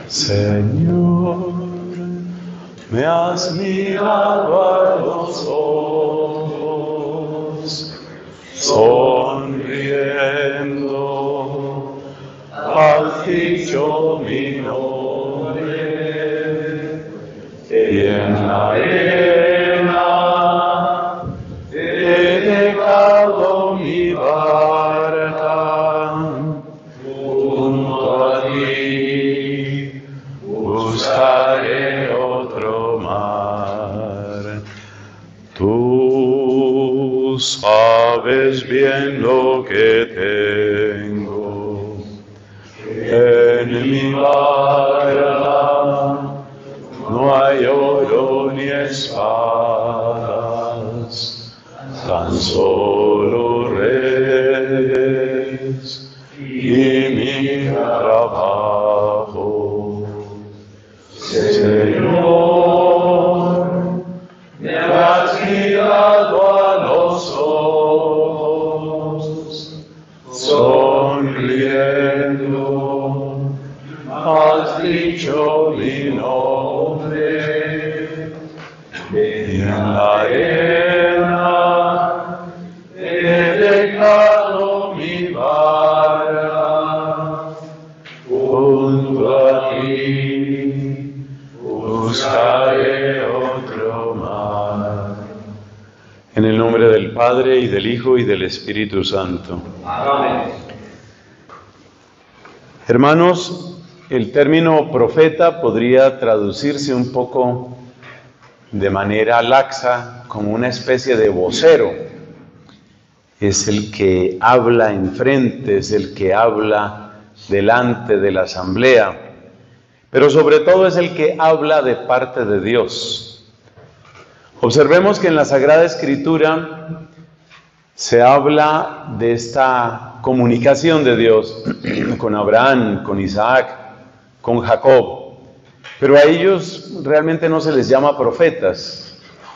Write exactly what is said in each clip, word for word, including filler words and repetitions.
Señor, me has mirado a los ojos, sonriendo, has dicho mi nombre, y en la arena he dejado mi barca junto a ti, buscaré otro mar. Tú sabes bien lo que tengo en mi barca, no hay oro ni espadas, tan solo redes y mi trabajo. Señor, me has mirado a los ojos, sonriendo, has dicho mi nombre, y en la arena he dejado mi barca junto a ti, buscaré otro mar. En el nombre del Padre, y del Hijo, y del Espíritu Santo. Amén. Hermanos, el término profeta podría traducirse un poco de manera laxa como una especie de vocero. Es el que habla enfrente, es el que habla delante de la asamblea, pero sobre todo es el que habla de parte de Dios. Observemos que en la Sagrada Escritura se habla de esta comunicación de Dios con Abraham, con Isaac, con Jacob, pero a ellos realmente no se les llama profetas.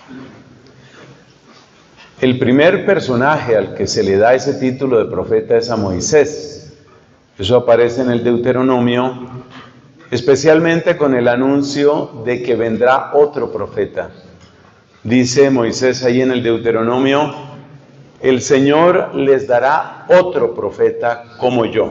El primer personaje al que se le da ese título de profeta es a Moisés. Eso aparece en el Deuteronomio, especialmente con el anuncio de que vendrá otro profeta. Dice Moisés ahí en el Deuteronomio: el Señor les dará otro profeta como yo.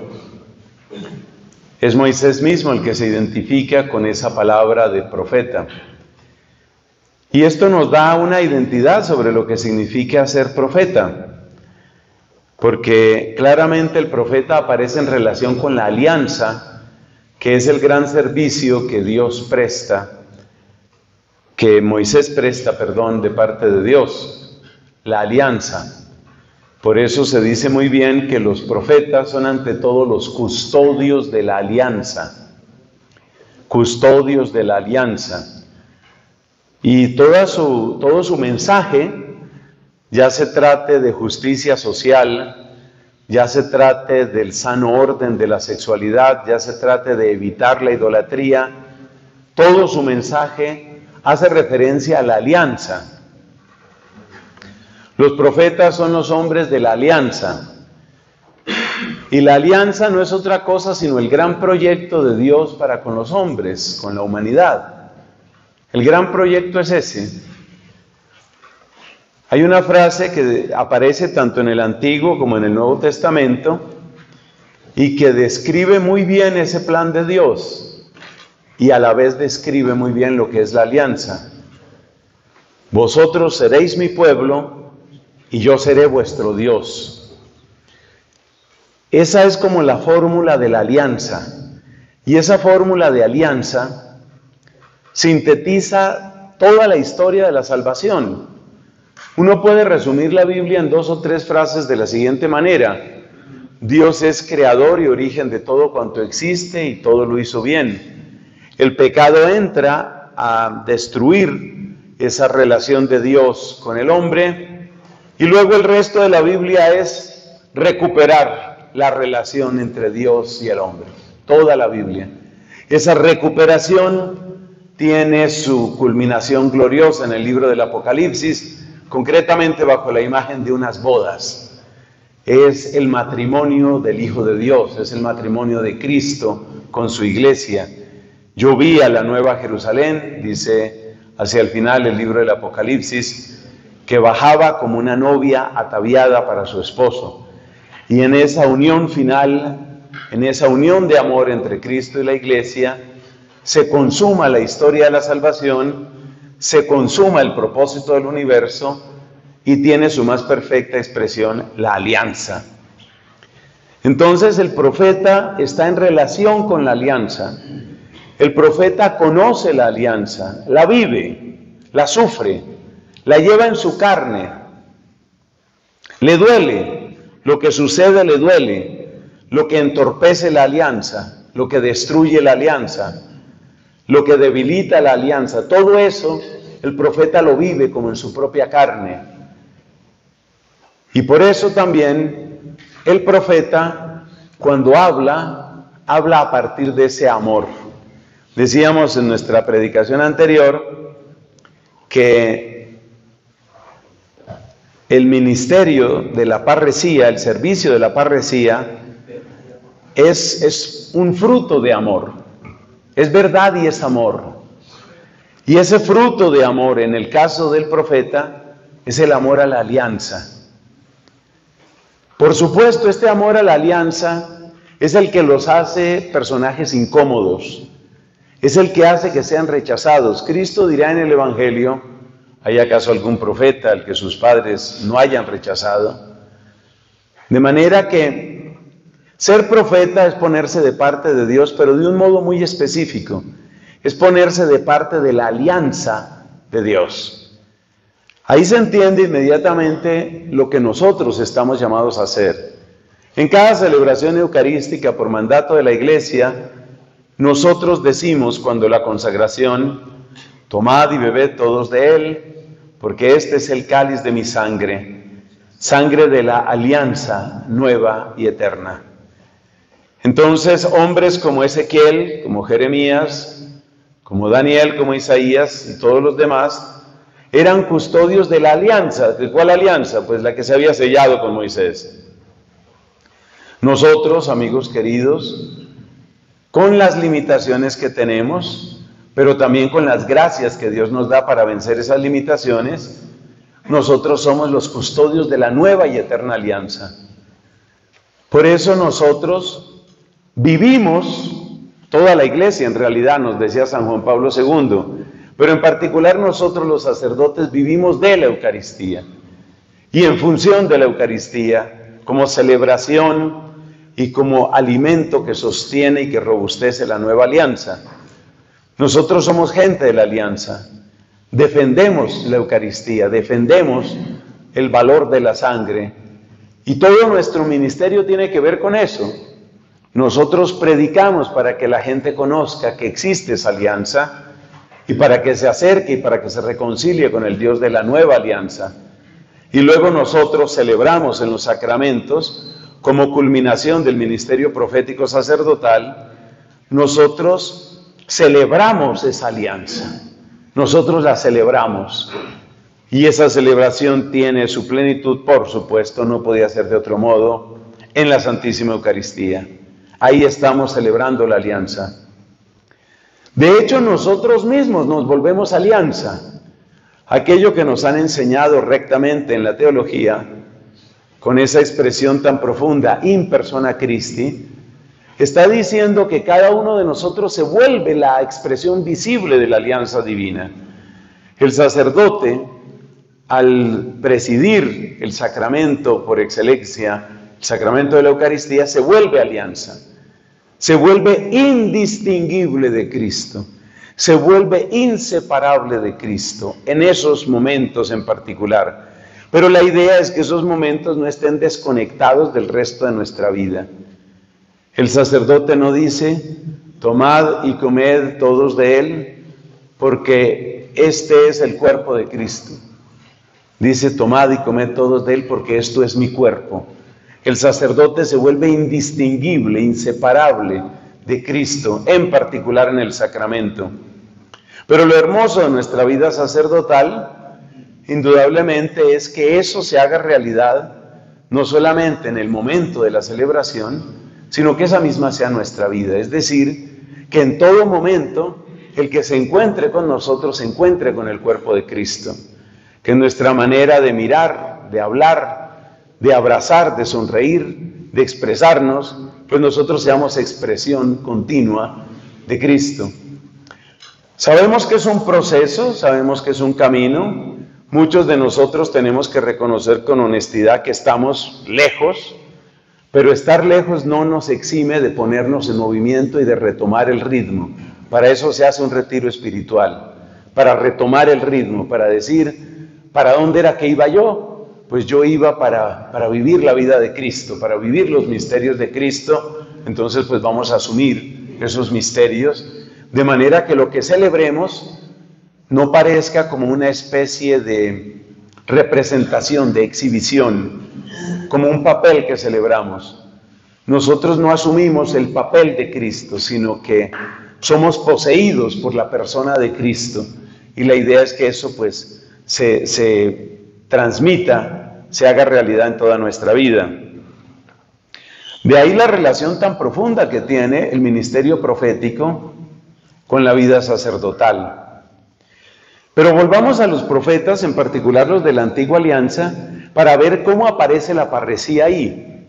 Es Moisés mismo el que se identifica con esa palabra de profeta. Y esto nos da una identidad sobre lo que significa ser profeta, porque claramente el profeta aparece en relación con la alianza, que es el gran servicio que Dios presta, que Moisés presta, perdón, de parte de Dios, la alianza. Por eso se dice muy bien que los profetas son ante todo los custodios de la alianza, custodios de la alianza. Y toda su, todo su mensaje, ya se trate de justicia social, ya se trate del sano orden de la sexualidad, ya se trate de evitar la idolatría, todo su mensaje hace referencia a la alianza. Los profetas son los hombres de la alianza. Y la alianza no es otra cosa sino el gran proyecto de Dios para con los hombres, con la humanidad. El gran proyecto es ese. Hay una frase que aparece tanto en el Antiguo como en el Nuevo Testamento y que describe muy bien ese plan de Dios y a la vez describe muy bien lo que es la alianza. Vosotros seréis mi pueblo y yo seré vuestro Dios. Esa es como la fórmula de la alianza. Y esa fórmula de alianza sintetiza toda la historia de la salvación. Uno puede resumir la Biblia en dos o tres frases de la siguiente manera: Dios es creador y origen de todo cuanto existe y todo lo hizo bien. El pecado entra a destruir esa relación de Dios con el hombre y luego el resto de la Biblia es recuperar la relación entre Dios y el hombre. Toda la Biblia. Esa recuperación tiene su culminación gloriosa en el libro del Apocalipsis, concretamente bajo la imagen de unas bodas. Es el matrimonio del Hijo de Dios, es el matrimonio de Cristo con su iglesia. Yo vi a la nueva Jerusalén, dice hacia el final el libro del Apocalipsis, que bajaba como una novia ataviada para su esposo. Y en esa unión final, en esa unión de amor entre Cristo y la iglesia, se consuma la historia de la salvación, se consuma el propósito del universo y tiene su más perfecta expresión, la alianza. Entonces el profeta está en relación con la alianza. El profeta conoce la alianza, la vive, la sufre, la lleva en su carne. Le duele, lo que sucede le duele, lo que entorpece la alianza, lo que destruye la alianza, lo que debilita la alianza. Todo eso el profeta lo vive como en su propia carne. Y por eso también el profeta, cuando habla, habla a partir de ese amor. Decíamos en nuestra predicación anterior que el ministerio de la parresía, el servicio de la parresía, es, es un fruto de amor. Es verdad y es amor. Y ese fruto de amor, en el caso del profeta, es el amor a la alianza. Por supuesto, este amor a la alianza es el que los hace personajes incómodos. Es el que hace que sean rechazados. Cristo dirá en el Evangelio, ¿hay acaso algún profeta al que sus padres no hayan rechazado? De manera que ser profeta es ponerse de parte de Dios, pero de un modo muy específico. Es ponerse de parte de la alianza de Dios. Ahí se entiende inmediatamente lo que nosotros estamos llamados a hacer. En cada celebración eucarística por mandato de la Iglesia, nosotros decimos cuando la consagración, tomad y bebed todos de él, porque este es el cáliz de mi sangre, sangre de la alianza nueva y eterna. Entonces, hombres como Ezequiel, como Jeremías, como Daniel, como Isaías y todos los demás, eran custodios de la alianza. ¿De cuál alianza? Pues la que se había sellado con Moisés. Nosotros, amigos queridos, con las limitaciones que tenemos, pero también con las gracias que Dios nos da para vencer esas limitaciones, nosotros somos los custodios de la nueva y eterna alianza. Por eso nosotros vivimos, toda la iglesia en realidad, nos decía San Juan Pablo segundo, pero en particular nosotros los sacerdotes vivimos de la Eucaristía. Y en función de la Eucaristía, como celebración y como alimento que sostiene y que robustece la nueva alianza. Nosotros somos gente de la alianza, defendemos la Eucaristía, defendemos el valor de la sangre y todo nuestro ministerio tiene que ver con eso. Nosotros predicamos para que la gente conozca que existe esa alianza y para que se acerque y para que se reconcilie con el Dios de la nueva alianza. Y luego nosotros celebramos en los sacramentos, como culminación del ministerio profético sacerdotal, nosotros celebramos esa alianza. Nosotros la celebramos. Y esa celebración tiene su plenitud, por supuesto, no podía ser de otro modo, en la Santísima Eucaristía. Ahí estamos celebrando la alianza. De hecho, nosotros mismos nos volvemos alianza. Aquello que nos han enseñado rectamente en la teología, con esa expresión tan profunda, in persona Christi, está diciendo que cada uno de nosotros se vuelve la expresión visible de la alianza divina. El sacerdote, al presidir el sacramento por excelencia, el sacramento de la Eucaristía, se vuelve alianza, se vuelve indistinguible de Cristo, se vuelve inseparable de Cristo, en esos momentos en particular. Pero la idea es que esos momentos no estén desconectados del resto de nuestra vida. El sacerdote no dice, tomad y comed todos de él, porque este es el cuerpo de Cristo. Dice, tomad y comed todos de él, porque esto es mi cuerpo. El sacerdote se vuelve indistinguible, inseparable de Cristo, en particular en el sacramento. Pero lo hermoso de nuestra vida sacerdotal, indudablemente, es que eso se haga realidad, no solamente en el momento de la celebración, sino que esa misma sea nuestra vida. Es decir, que en todo momento el que se encuentre con nosotros se encuentre con el cuerpo de Cristo, que nuestra manera de mirar, de hablar, de abrazar, de sonreír, de expresarnos, pues nosotros seamos expresión continua de Cristo. Sabemos que es un proceso, sabemos que es un camino. Muchos de nosotros tenemos que reconocer con honestidad que estamos lejos, pero estar lejos no nos exime de ponernos en movimiento y de retomar el ritmo. Para eso se hace un retiro espiritual, para retomar el ritmo, para decir, ¿para dónde era que iba yo? Pues yo iba para, para vivir la vida de Cristo, para vivir los misterios de Cristo. Entonces pues vamos a asumir esos misterios, de manera que lo que celebremos no parezca como una especie de representación, de exhibición, como un papel que celebramos. Nosotros no asumimos el papel de Cristo, sino que somos poseídos por la persona de Cristo. Y la idea es que eso pues se, se transmita, se haga realidad en toda nuestra vida. De ahí la relación tan profunda que tiene el ministerio profético con la vida sacerdotal. Pero volvamos a los profetas, en particular los de la Antigua Alianza, para ver cómo aparece la parresía ahí.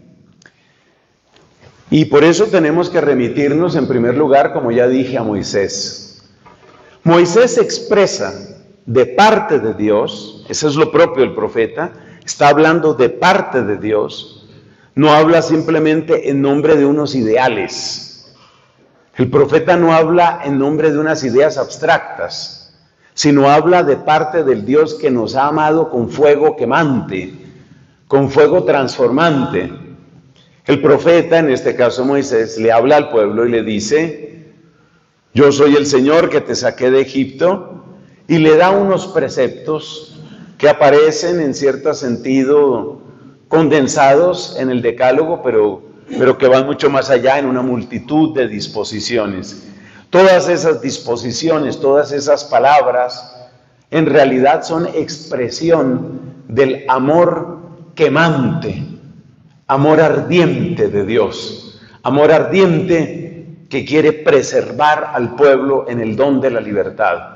Y por eso tenemos que remitirnos en primer lugar, como ya dije, a Moisés. Moisés expresa de parte de Dios, eso es lo propio del profeta, está hablando de parte de Dios, no habla simplemente en nombre de unos ideales. El profeta no habla en nombre de unas ideas abstractas, sino habla de parte del Dios que nos ha amado con fuego quemante, con fuego transformante. El profeta, en este caso Moisés, le habla al pueblo y le dice, yo soy el Señor que te saqué de Egipto, y le da unos preceptos que aparecen en cierto sentido condensados en el Decálogo, pero, pero que van mucho más allá en una multitud de disposiciones. Todas esas disposiciones, todas esas palabras, en realidad son expresión del amor quemante, amor ardiente de Dios, amor ardiente que quiere preservar al pueblo en el don de la libertad.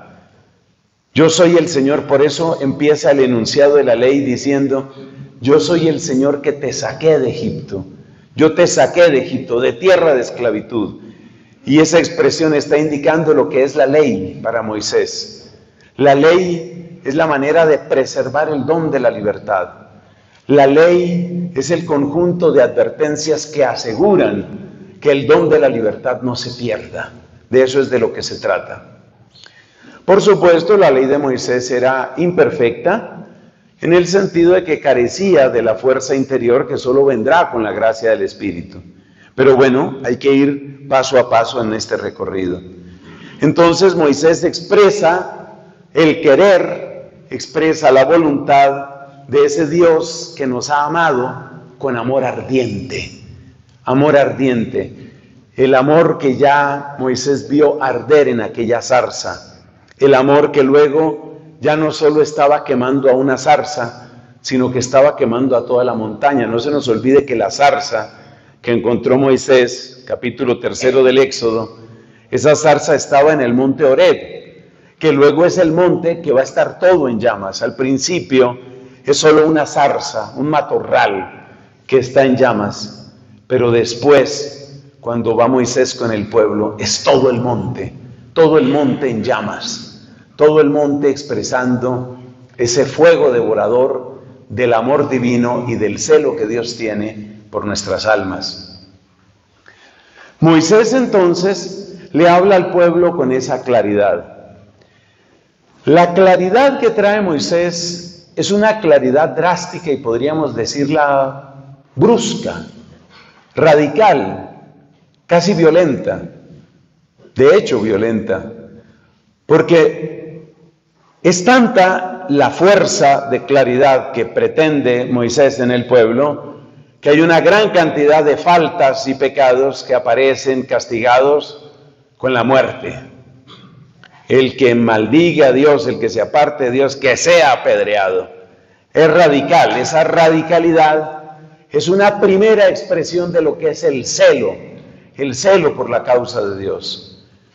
Yo soy el Señor, por eso empieza el enunciado de la ley diciendo, yo soy el Señor que te saqué de Egipto, yo te saqué de Egipto, de tierra de esclavitud. Y esa expresión está indicando lo que es la ley para Moisés. La ley es la manera de preservar el don de la libertad. La ley es el conjunto de advertencias que aseguran que el don de la libertad no se pierda. De eso es de lo que se trata. Por supuesto, la ley de Moisés era imperfecta, en el sentido de que carecía de la fuerza interior que solo vendrá con la gracia del Espíritu. Pero bueno, hay que ir paso a paso en este recorrido. Entonces Moisés expresa el querer, expresa la voluntad de ese Dios que nos ha amado con amor ardiente. Amor ardiente. El amor que ya Moisés vio arder en aquella zarza. El amor que luego ya no solo estaba quemando a una zarza, sino que estaba quemando a toda la montaña. No se nos olvide que la zarza que encontró Moisés, capítulo tercero del Éxodo, esa zarza estaba en el monte Horeb, que luego es el monte que va a estar todo en llamas. Al principio es solo una zarza, un matorral que está en llamas, pero después, cuando va Moisés con el pueblo, es todo el monte, todo el monte en llamas, todo el monte expresando ese fuego devorador del amor divino y del celo que Dios tiene por nuestras almas. Moisés entonces le habla al pueblo con esa claridad. La claridad que trae Moisés es una claridad drástica y podríamos decirla brusca, radical, casi violenta, de hecho violenta, porque es tanta la fuerza de claridad que pretende Moisés en el pueblo, que hay una gran cantidad de faltas y pecados que aparecen castigados con la muerte. El que maldiga a Dios, el que se aparte de Dios, que sea apedreado. Es radical, esa radicalidad es una primera expresión de lo que es el celo, el celo por la causa de Dios.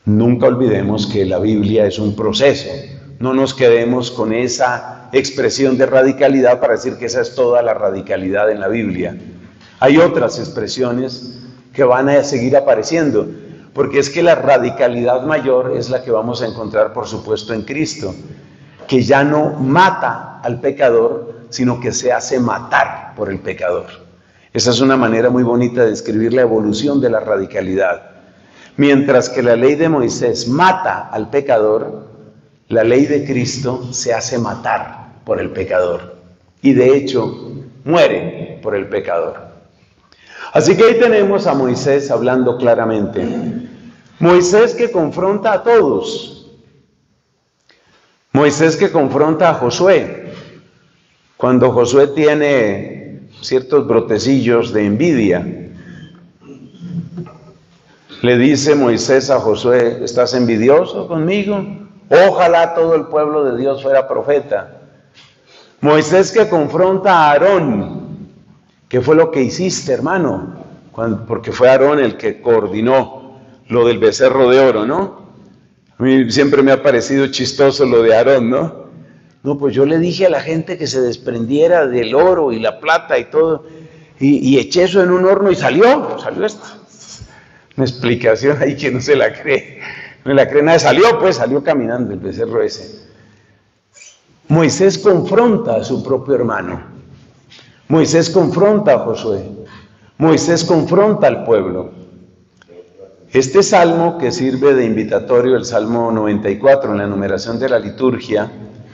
Nunca olvidemos que la Biblia es un proceso. No nos quedemos con esa expresión de radicalidad para decir que esa es toda la radicalidad en la Biblia. Hay otras expresiones que van a seguir apareciendo, porque es que la radicalidad mayor es la que vamos a encontrar, por supuesto, en Cristo, que ya no mata al pecador, sino que se hace matar por el pecador. Esa es una manera muy bonita de describir la evolución de la radicalidad. Mientras que la ley de Moisés mata al pecador, la ley de Cristo se hace matar por el pecador. Y de hecho, muere por el pecador. Así que ahí tenemos a Moisés hablando claramente. Moisés que confronta a todos. Moisés que confronta a Josué. Cuando Josué tiene ciertos brotecillos de envidia, le dice Moisés a Josué: ¿estás envidioso conmigo? Ojalá todo el pueblo de Dios fuera profeta. Moisés que confronta a Aarón. ¿Qué fue lo que hiciste, hermano? Cuando, porque fue Aarón el que coordinó lo del becerro de oro, ¿no? A mí siempre me ha parecido chistoso lo de Aarón, ¿no? No, pues yo le dije a la gente que se desprendiera del oro y la plata y todo, y, y eché eso en un horno y salió, salió esto. Una explicación ahí que no se la cree, no la cree nadie. Salió, pues, salió caminando el becerro ese. Moisés confronta a su propio hermano. Moisés confronta a Josué. Moisés confronta al pueblo. Este salmo que sirve de invitatorio, el Salmo noventa y cuatro en la numeración de la liturgia,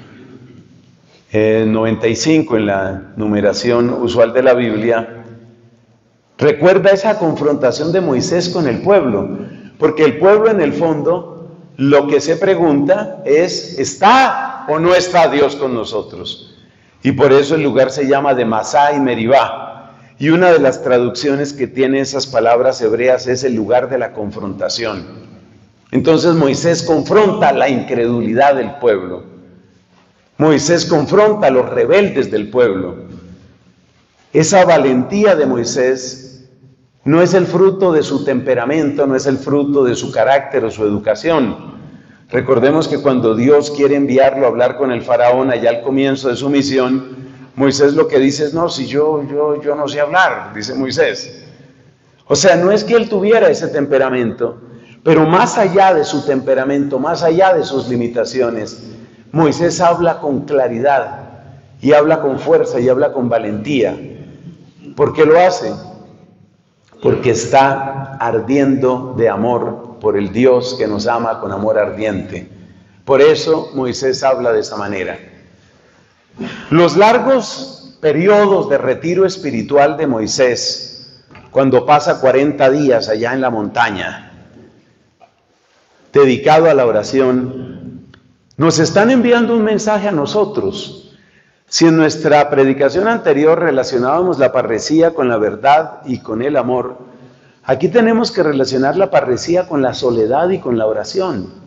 eh, noventa y cinco en la numeración usual de la Biblia, recuerda esa confrontación de Moisés con el pueblo, porque el pueblo en el fondo lo que se pregunta es: ¿está o no está Dios con nosotros? Y por eso el lugar se llama de Masá y Meribá. Y una de las traducciones que tiene esas palabras hebreas es el lugar de la confrontación. Entonces Moisés confronta la incredulidad del pueblo. Moisés confronta a los rebeldes del pueblo. Esa valentía de Moisés no es el fruto de su temperamento, no es el fruto de su carácter o su educación. Recordemos que cuando Dios quiere enviarlo a hablar con el faraón allá al comienzo de su misión, Moisés lo que dice es: no, si yo, yo, yo no sé hablar, dice Moisés. O sea, no es que él tuviera ese temperamento, pero más allá de su temperamento, más allá de sus limitaciones, Moisés habla con claridad, y habla con fuerza, y habla con valentía. ¿Por qué lo hace? Porque está ardiendo de amor por el Dios que nos ama con amor ardiente. Por eso Moisés habla de esa manera. Los largos periodos de retiro espiritual de Moisés, cuando pasa cuarenta días allá en la montaña, dedicado a la oración, nos están enviando un mensaje a nosotros. Si en nuestra predicación anterior relacionábamos la parresía con la verdad y con el amor, aquí tenemos que relacionar la parresía con la soledad y con la oración.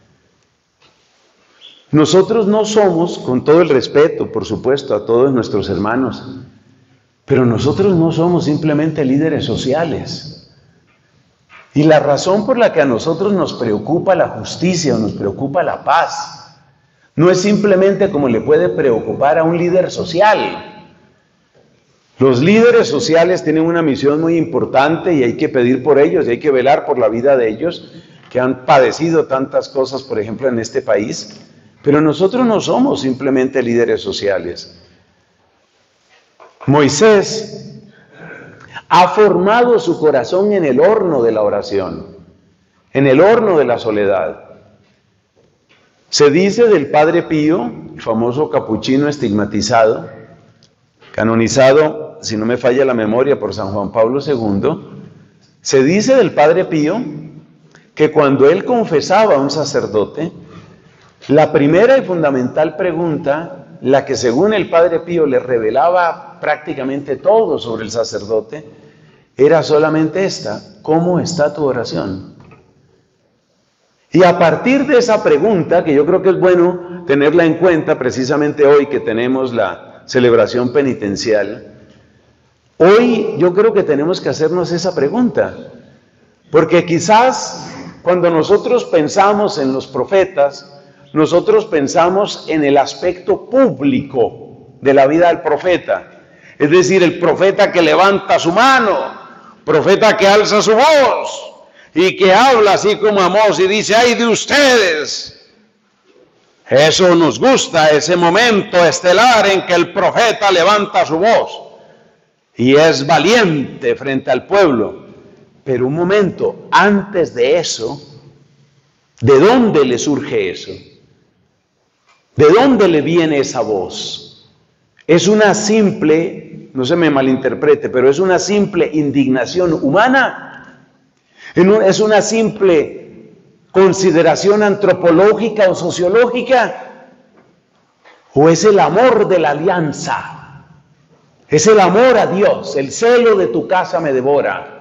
Nosotros no somos, con todo el respeto, por supuesto, a todos nuestros hermanos, pero nosotros no somos simplemente líderes sociales. Y la razón por la que a nosotros nos preocupa la justicia o nos preocupa la paz, no es simplemente como le puede preocupar a un líder social. Los líderes sociales tienen una misión muy importante y hay que pedir por ellos y hay que velar por la vida de ellos, que han padecido tantas cosas, por ejemplo, en este país. Pero nosotros no somos simplemente líderes sociales. Moisés ha formado su corazón en el horno de la oración, en el horno de la soledad. Se dice del Padre Pío, el famoso capuchino estigmatizado, canonizado, si no me falla la memoria, por San Juan Pablo segundo, se dice del Padre Pío que cuando él confesaba a un sacerdote, la primera y fundamental pregunta, la que según el Padre Pío le revelaba prácticamente todo sobre el sacerdote, era solamente esta: ¿cómo está tu oración? Y a partir de esa pregunta, que yo creo que es bueno tenerla en cuenta precisamente hoy que tenemos la celebración penitencial, hoy yo creo que tenemos que hacernos esa pregunta, porque quizás cuando nosotros pensamos en los profetas, nosotros pensamos en el aspecto público de la vida del profeta. Es decir, el profeta que levanta su mano, profeta que alza su voz y que habla así como Amós y dice, ¡ay de ustedes! Eso nos gusta, ese momento estelar en que el profeta levanta su voz y es valiente frente al pueblo. Pero un momento, antes de eso, ¿de dónde le surge eso? ¿De dónde le viene esa voz? Es una simple, no se me malinterprete, pero es una simple indignación humana. Es una simple consideración antropológica o sociológica, o es el amor de la alianza, es el amor a Dios, el celo de tu casa me devora.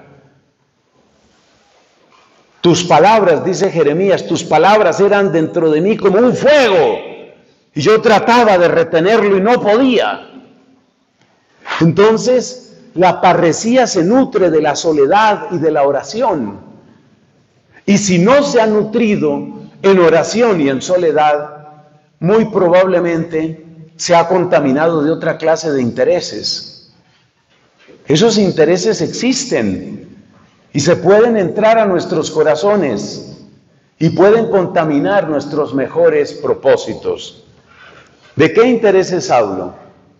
Tus palabras, dice Jeremías, tus palabras eran dentro de mí como un fuego, y yo trataba de retenerlo y no podía. Entonces, la parresía se nutre de la soledad y de la oración. Y si no se ha nutrido en oración y en soledad, muy probablemente se ha contaminado de otra clase de intereses. Esos intereses existen y se pueden entrar a nuestros corazones y pueden contaminar nuestros mejores propósitos. ¿De qué intereses hablo?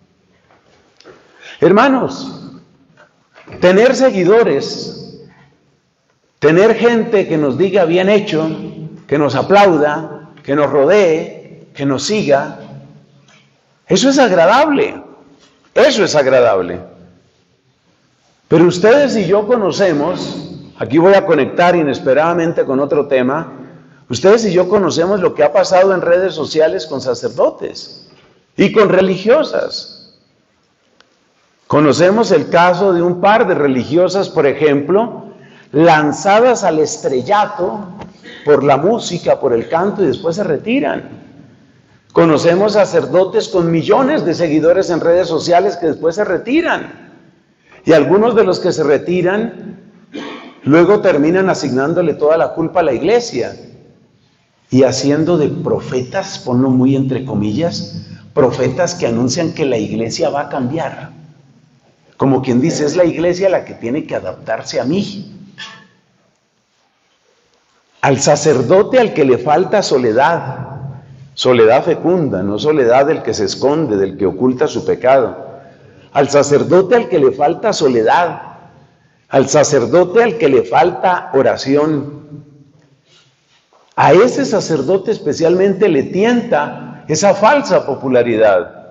Hermanos, tener seguidores, tener gente que nos diga bien hecho, que nos aplauda, que nos rodee, que nos siga, eso es agradable, eso es agradable. Pero ustedes y yo conocemos, aquí voy a conectar inesperadamente con otro tema, ustedes y yo conocemos lo que ha pasado en redes sociales con sacerdotes y con religiosas. Conocemos el caso de un par de religiosas, por ejemplo, lanzadas al estrellato por la música, por el canto, y después se retiran. Conocemos sacerdotes con millones de seguidores en redes sociales que después se retiran. Y algunos de los que se retiran, luego terminan asignándole toda la culpa a la iglesia y haciendo de profetas, ponlo muy entre comillas, profetas que anuncian que la iglesia va a cambiar. Como quien dice, es la iglesia la que tiene que adaptarse a mí. Al sacerdote al que le falta soledad, soledad fecunda, no soledad del que se esconde, del que oculta su pecado. Al sacerdote al que le falta soledad, al sacerdote al que le falta oración. A ese sacerdote especialmente le tienta esa falsa popularidad.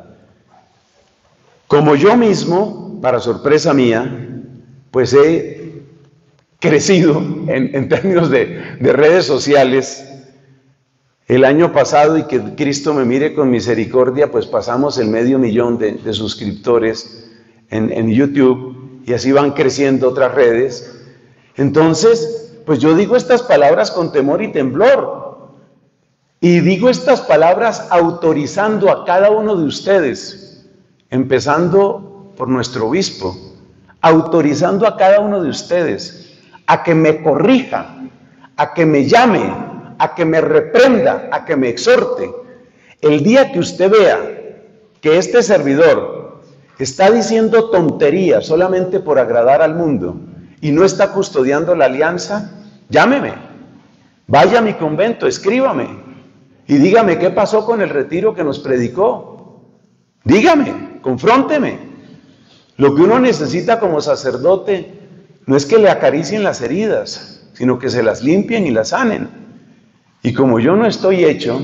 Como yo mismo, para sorpresa mía, pues he crecido en, en términos de, de redes sociales. El año pasado, y que Cristo me mire con misericordia, pues pasamos el medio millón de, de suscriptores en, en YouTube, y así van creciendo otras redes. Entonces, pues yo digo estas palabras con temor y temblor, y digo estas palabras autorizando a cada uno de ustedes, empezando por nuestro obispo, autorizando a cada uno de ustedes a que me corrija, a que me llame, a que me reprenda, a que me exhorte. El día que usted vea que este servidor está diciendo tonterías solamente por agradar al mundo y no está custodiando la alianza, llámeme, vaya a mi convento, escríbame y dígame qué pasó con el retiro que nos predicó. Dígame, confrónteme. Lo que uno necesita como sacerdote no es que le acaricien las heridas, sino que se las limpien y las sanen. Y como yo no estoy hecho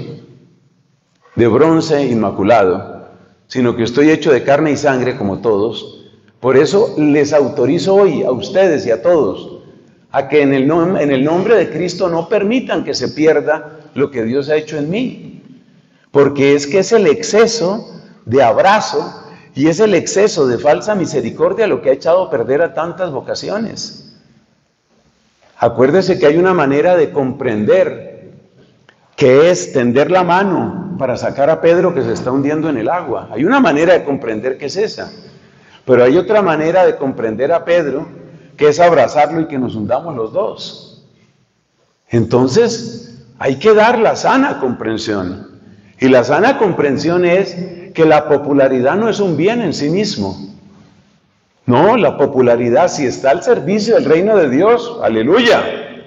de bronce inmaculado, sino que estoy hecho de carne y sangre como todos, por eso les autorizo hoy a ustedes y a todos a que en el, nom- en el nombre de Cristo no permitan que se pierda lo que Dios ha hecho en mí. Porque es que es el exceso de abrazo y es el exceso de falsa misericordia lo que ha echado a perder a tantas vocaciones. Acuérdese que hay una manera de comprender, que es tender la mano para sacar a Pedro que se está hundiendo en el agua. Hay una manera de comprender que es esa. Pero hay otra manera de comprender a Pedro, que es abrazarlo y que nos hundamos los dos. Entonces, hay que dar la sana comprensión. Y la sana comprensión es que la popularidad no es un bien en sí mismo. No, la popularidad, si está al servicio del reino de Dios, aleluya.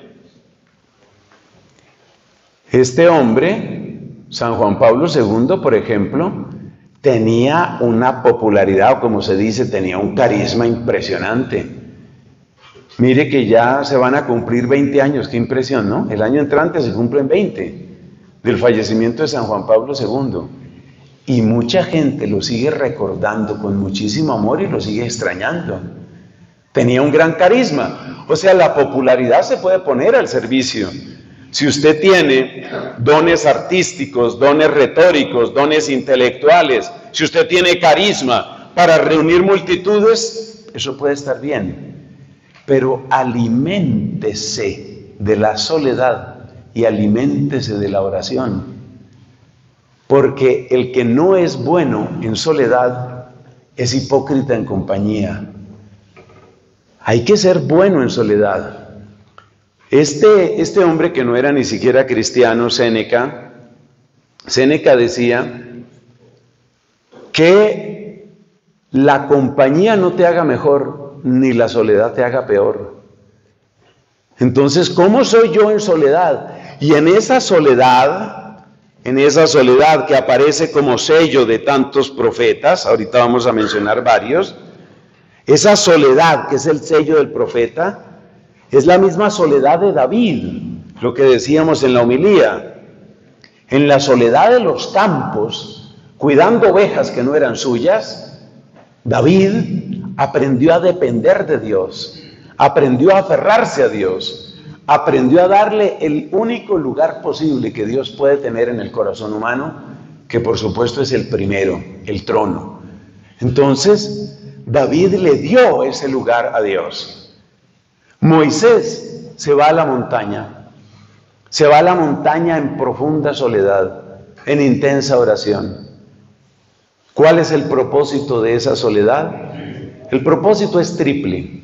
Este hombre, San Juan Pablo segundo, por ejemplo, tenía una popularidad, o como se dice, tenía un carisma impresionante. Mire que ya se van a cumplir veinte años, qué impresión, ¿no? El año entrante se cumplen veinte del fallecimiento de San Juan Pablo segundo. Y mucha gente lo sigue recordando con muchísimo amor y lo sigue extrañando. Tenía un gran carisma. O sea, la popularidad se puede poner al servicio. Si usted tiene dones artísticos, dones retóricos, dones intelectuales, si usted tiene carisma para reunir multitudes, eso puede estar bien. Pero aliméntese de la soledad y aliméntese de la oración. Porque el que no es bueno en soledad es hipócrita en compañía. Hay que ser bueno en soledad. Este, este hombre que no era ni siquiera cristiano, Séneca, Séneca decía que la compañía no te haga mejor, ni la soledad te haga peor. Entonces, ¿cómo soy yo en soledad? Y en esa soledad... En esa soledad que aparece como sello de tantos profetas, ahorita vamos a mencionar varios, esa soledad que es el sello del profeta, es la misma soledad de David, lo que decíamos en la homilía. En la soledad de los campos, cuidando ovejas que no eran suyas, David aprendió a depender de Dios, aprendió a aferrarse a Dios, aprendió a darle el único lugar posible que Dios puede tener en el corazón humano, que por supuesto es el primero, el trono. Entonces, David le dio ese lugar a Dios. Moisés se va a la montaña, se va a la montaña en profunda soledad, en intensa oración. ¿Cuál es el propósito de esa soledad? El propósito es triple.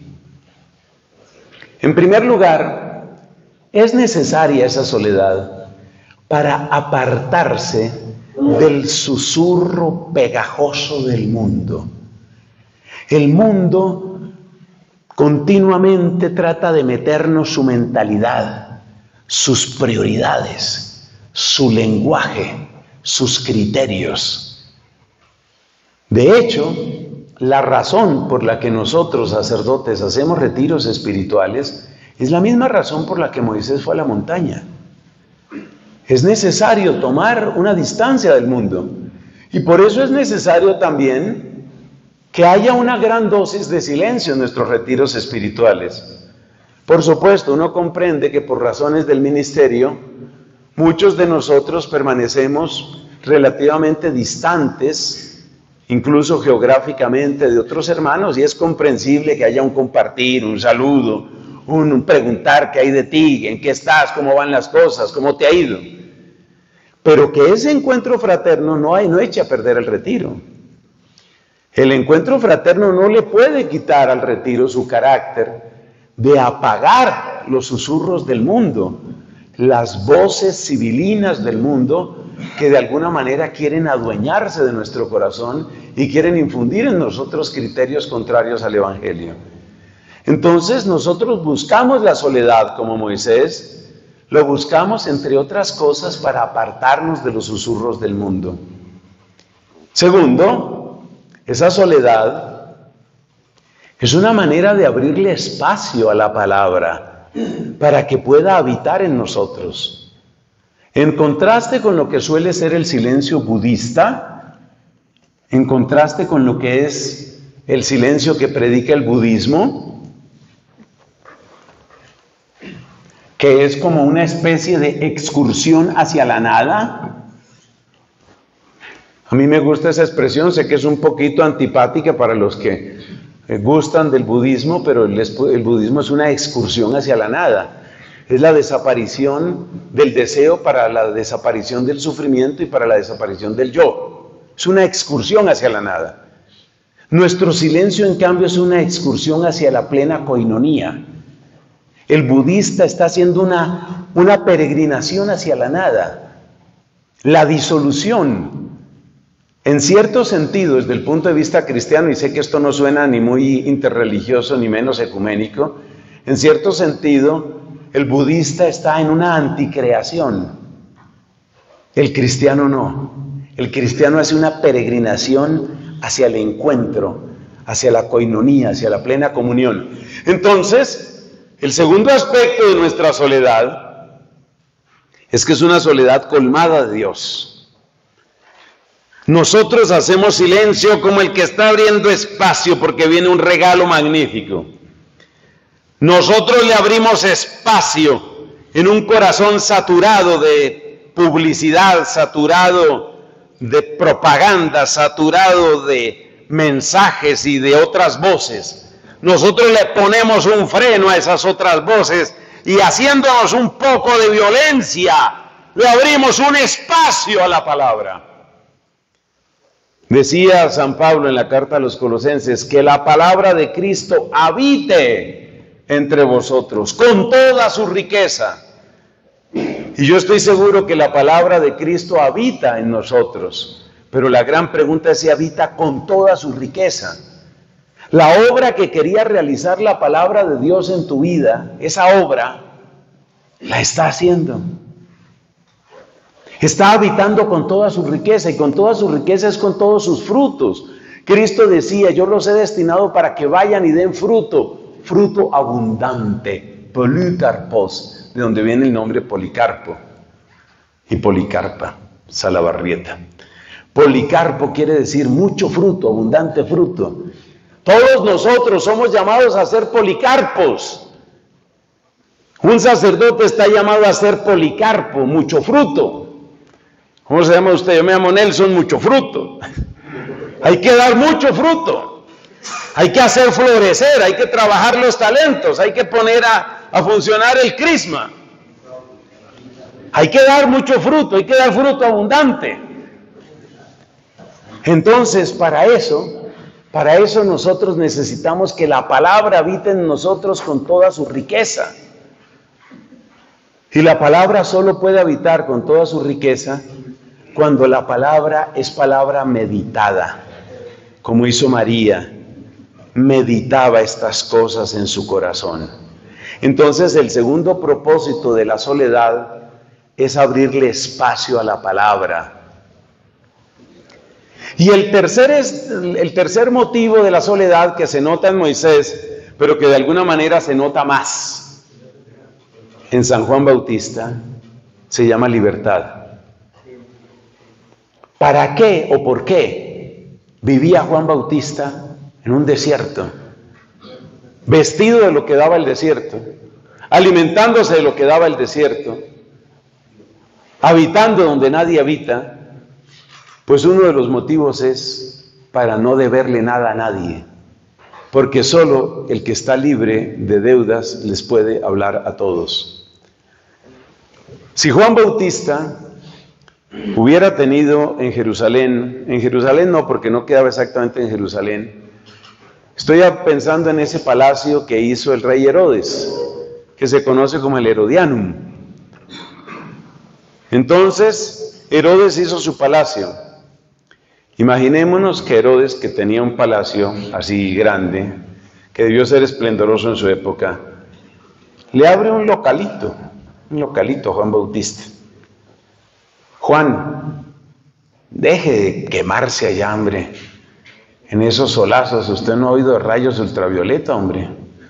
En primer lugar, es necesaria esa soledad para apartarse del susurro pegajoso del mundo. El mundo continuamente trata de meternos su mentalidad, sus prioridades, su lenguaje, sus criterios. De hecho, la razón por la que nosotros, sacerdotes, hacemos retiros espirituales es la misma razón por la que Moisés fue a la montaña. Es necesario tomar una distancia del mundo. Y por eso es necesario también que haya una gran dosis de silencio en nuestros retiros espirituales. Por supuesto, uno comprende que por razones del ministerio, muchos de nosotros permanecemos relativamente distantes, incluso geográficamente, de otros hermanos, y es comprensible que haya un compartir, un saludo, un preguntar qué hay de ti, en qué estás, cómo van las cosas, cómo te ha ido. Pero que ese encuentro fraterno no, hay, no eche a perder el retiro. El encuentro fraterno no le puede quitar al retiro su carácter de apagar los susurros del mundo, las voces sibilinas del mundo que de alguna manera quieren adueñarse de nuestro corazón y quieren infundir en nosotros criterios contrarios al Evangelio. Entonces nosotros buscamos la soledad como Moisés, lo buscamos entre otras cosas para apartarnos de los susurros del mundo. Segundo, esa soledad es una manera de abrirle espacio a la palabra para que pueda habitar en nosotros. En contraste con lo que suele ser el silencio budista, en contraste con lo que es el silencio que predica el budismo, que es como una especie de excursión hacia la nada. A mí me gusta esa expresión, sé que es un poquito antipática para los que gustan del budismo, pero el, el budismo es una excursión hacia la nada. Es la desaparición del deseo para la desaparición del sufrimiento y para la desaparición del yo. Es una excursión hacia la nada. Nuestro silencio, en cambio, es una excursión hacia la plena coinonía. El budista está haciendo una una peregrinación hacia la nada, la disolución. En cierto sentido, desde el punto de vista cristiano, y sé que esto no suena ni muy interreligioso ni menos ecuménico, en cierto sentido, el budista está en una anticreación. El cristiano no. El cristiano hace una peregrinación hacia el encuentro, hacia la coinonía, hacia la plena comunión. Entonces, el segundo aspecto de nuestra soledad es que es una soledad colmada de Dios. Nosotros hacemos silencio como el que está abriendo espacio porque viene un regalo magnífico. Nosotros le abrimos espacio en un corazón saturado de publicidad, saturado de propaganda, saturado de mensajes y de otras voces. Nosotros le ponemos un freno a esas otras voces y haciéndonos un poco de violencia, le abrimos un espacio a la palabra. Decía San Pablo en la carta a los Colosenses, que la palabra de Cristo habite entre vosotros, con toda su riqueza. Y yo estoy seguro que la palabra de Cristo habita en nosotros, pero la gran pregunta es si habita con toda su riqueza. La obra que quería realizar la palabra de Dios en tu vida, esa obra, la está haciendo. Está habitando con toda su riqueza, y con toda su riqueza es con todos sus frutos. Cristo decía, yo los he destinado para que vayan y den fruto, fruto abundante, polícarpos, de donde viene el nombre Policarpo y Policarpa, Salabarrieta. Policarpo quiere decir mucho fruto, abundante fruto. Todos nosotros somos llamados a ser policarpos. Un sacerdote está llamado a ser policarpo, mucho fruto. ¿Cómo se llama usted? Yo me llamo Nelson, mucho fruto. Hay que dar mucho fruto. Hay que hacer florecer, hay que trabajar los talentos, hay que poner a, a funcionar el crisma. Hay que dar mucho fruto, hay que dar fruto abundante. Entonces, para eso, para eso nosotros necesitamos que la palabra habite en nosotros con toda su riqueza. Y la palabra solo puede habitar con toda su riqueza cuando la palabra es palabra meditada, como hizo María, meditaba estas cosas en su corazón. Entonces, el segundo propósito de la soledad es abrirle espacio a la palabra. Y el tercer, es, el tercer motivo de la soledad que se nota en Moisés, pero que de alguna manera se nota más en San Juan Bautista, se llama libertad. ¿Para qué o por qué vivía Juan Bautista en un desierto? Vestido de lo que daba el desierto, alimentándose de lo que daba el desierto, habitando donde nadie habita. Pues uno de los motivos es para no deberle nada a nadie, porque solo el que está libre de deudas les puede hablar a todos. Si Juan Bautista hubiera tenido en Jerusalén, en Jerusalén no, porque no quedaba exactamente en Jerusalén, estoy pensando en ese palacio que hizo el rey Herodes, que se conoce como el Herodianum. Entonces, Herodes hizo su palacio. Imaginémonos que Herodes, que tenía un palacio así grande, que debió ser esplendoroso en su época, le abre un localito, un localito a Juan Bautista. Juan, deje de quemarse allá, hombre, en esos solazos. Usted no ha oído de rayos ultravioleta, hombre.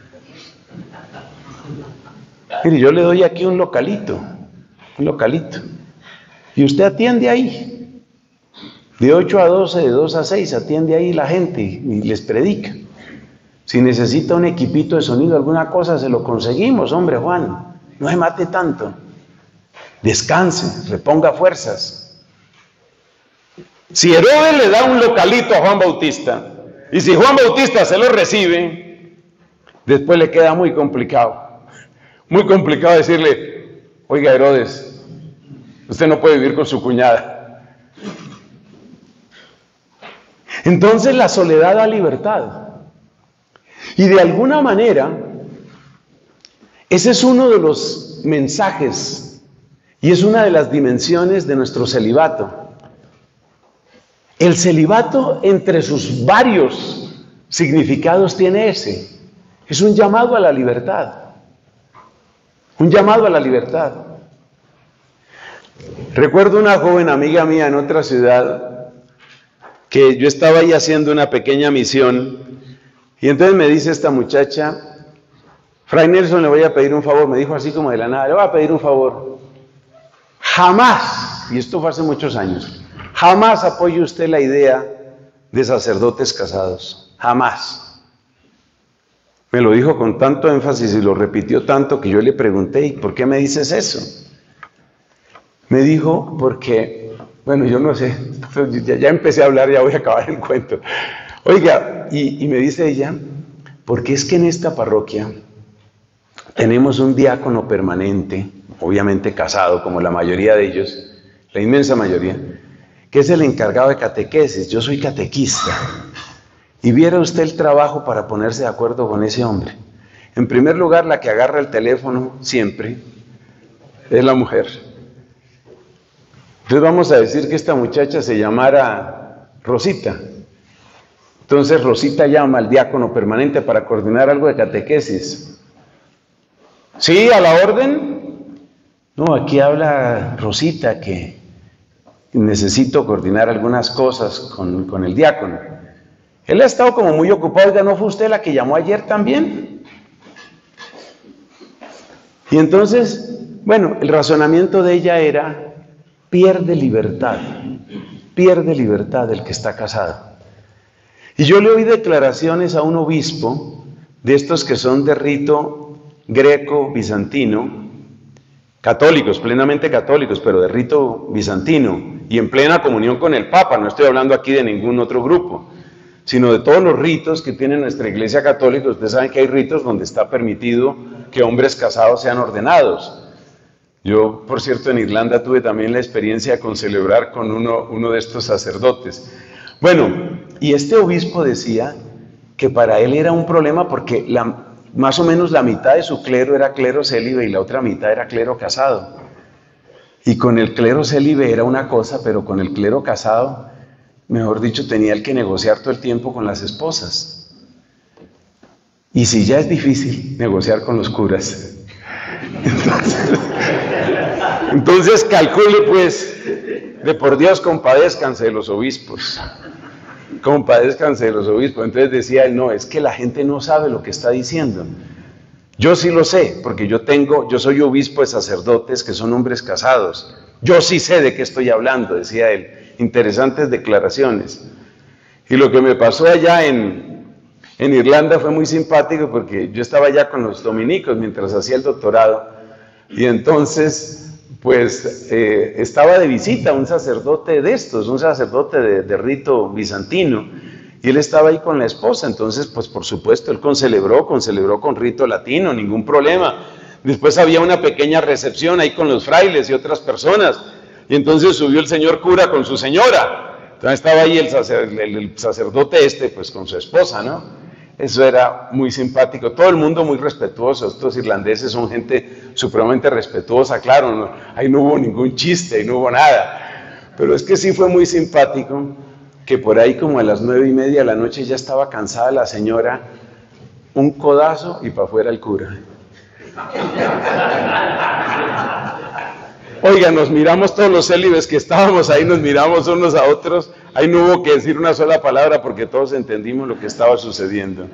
Mire, yo le doy aquí un localito, un localito, y usted atiende ahí. De ocho a doce, de dos a seis, atiende ahí la gente y les predica. Si necesita un equipito de sonido, alguna cosa, se lo conseguimos, hombre, Juan. No se mate tanto. Descanse, reponga fuerzas. Si Herodes le da un localito a Juan Bautista, y si Juan Bautista se lo recibe, después le queda muy complicado. Muy complicado decirle, oiga Herodes, usted no puede vivir con su cuñada. Entonces la soledad da libertad. Y de alguna manera, Ese es uno de los mensajes y es una de las dimensiones de nuestro celibato. El celibato, entre sus varios significados, tiene ese. Es un llamado a la libertad. Un llamado a la libertad. Recuerdo una joven amiga mía en otra ciudad que yo estaba ahí haciendo una pequeña misión y entonces me dice esta muchacha: Fray Nelson, le voy a pedir un favor. Me dijo así como de la nada: le voy a pedir un favor. Jamás, y esto fue hace muchos años, jamás apoye usted la idea de sacerdotes casados. Jamás. Me lo dijo con tanto énfasis y lo repitió tanto que yo le pregunté: ¿y por qué me dices eso? Me dijo: porque, bueno, yo no sé, ya, ya empecé a hablar, ya voy a acabar el cuento. Oiga, y, y me dice ella: porque es que en esta parroquia tenemos un diácono permanente, obviamente casado, como la mayoría de ellos, la inmensa mayoría, que es el encargado de catequesis. Yo soy catequista. Y viera usted el trabajo para ponerse de acuerdo con ese hombre. En primer lugar, la que agarra el teléfono siempre es la mujer. Entonces vamos a decir que esta muchacha se llamara Rosita. Entonces Rosita llama al diácono permanente para coordinar algo de catequesis. ¿Sí, a la orden? No, aquí habla Rosita que necesito coordinar algunas cosas con, con el diácono. Él ha estado como muy ocupado. Oiga, ¿no fue usted la que llamó ayer también? Y entonces, bueno, el razonamiento de ella era: pierde libertad, pierde libertad el que está casado. Y yo le oí declaraciones a un obispo de estos que son de rito greco-bizantino, católicos, plenamente católicos, pero de rito bizantino y en plena comunión con el Papa. No estoy hablando aquí de ningún otro grupo, sino de todos los ritos que tiene nuestra Iglesia Católica. Ustedes saben que hay ritos donde está permitido que hombres casados sean ordenados. Yo, por cierto, en Irlanda tuve también la experiencia con celebrar con uno, uno de estos sacerdotes. Bueno, y este obispo decía que para él era un problema porque la, más o menos la mitad de su clero era clero célibe y la otra mitad era clero casado. Y con el clero célibe era una cosa, pero con el clero casado, mejor dicho, tenía el que negociar todo el tiempo con las esposas. Y si ya es difícil negociar con los curas, entonces, entonces calcule pues, de por Dios compadézcanse de los obispos, compadézcanse de los obispos. Entonces decía él: no, es que la gente no sabe lo que está diciendo. Yo sí lo sé, porque yo tengo, yo soy obispo de sacerdotes que son hombres casados. Yo sí sé de qué estoy hablando, decía él. Interesantes declaraciones. Y lo que me pasó allá en, en Irlanda fue muy simpático, porque yo estaba allá con los dominicos mientras hacía el doctorado, y entonces pues eh, estaba de visita un sacerdote de estos, un sacerdote de, de rito bizantino, y él estaba ahí con la esposa. Entonces pues por supuesto él concelebró, concelebró con rito latino, ningún problema. Después había una pequeña recepción ahí con los frailes y otras personas. Y entonces subió el señor cura con su señora. Entonces estaba ahí el, sacer, el, el sacerdote este, pues con su esposa, ¿no? Eso era muy simpático. Todo el mundo muy respetuoso. Estos irlandeses son gente supremamente respetuosa, claro. No, ahí no hubo ningún chiste y no hubo nada. Pero es que sí fue muy simpático que por ahí como a las nueve y media de la noche ya estaba cansada la señora. Un codazo y para afuera el cura. Oiga, nos miramos todos los célibes que estábamos ahí, nos miramos unos a otros. Ahí no hubo que decir una sola palabra porque todos entendimos lo que estaba sucediendo.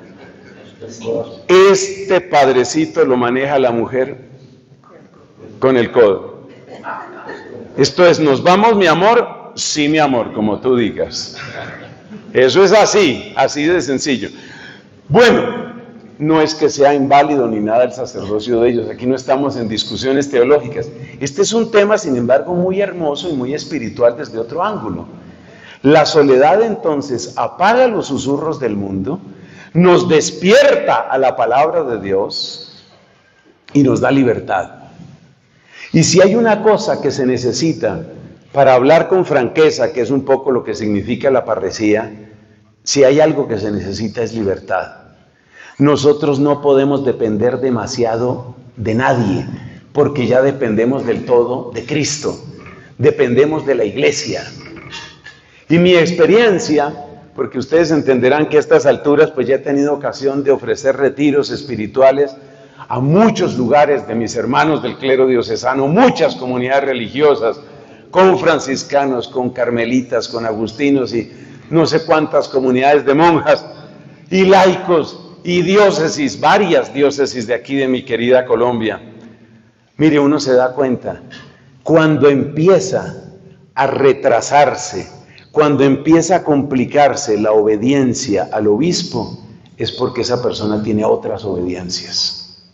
Este padrecito lo maneja la mujer con el codo. Esto es: ¿nos vamos, mi amor? Sí, mi amor, como tú digas. Eso es así, así de sencillo. Bueno, no es que sea inválido ni nada el sacerdocio de ellos. Aquí no estamos en discusiones teológicas. Este es un tema, sin embargo, muy hermoso y muy espiritual desde otro ángulo. La soledad, entonces, apaga los susurros del mundo, nos despierta a la palabra de Dios y nos da libertad. Y si hay una cosa que se necesita para hablar con franqueza, que es un poco lo que significa la parresía, si hay algo que se necesita es libertad. Nosotros no podemos depender demasiado de nadie, porque ya dependemos del todo de Cristo, dependemos de la iglesia. Y mi experiencia, porque ustedes entenderán que a estas alturas pues ya he tenido ocasión de ofrecer retiros espirituales a muchos lugares de mis hermanos del clero diocesano, muchas comunidades religiosas, con franciscanos, con carmelitas, con agustinos y no sé cuántas comunidades de monjas y laicos y diócesis, varias diócesis de aquí de mi querida Colombia. Mire, uno se da cuenta, cuando empieza a retrasarse, cuando empieza a complicarse la obediencia al obispo, es porque esa persona tiene otras obediencias.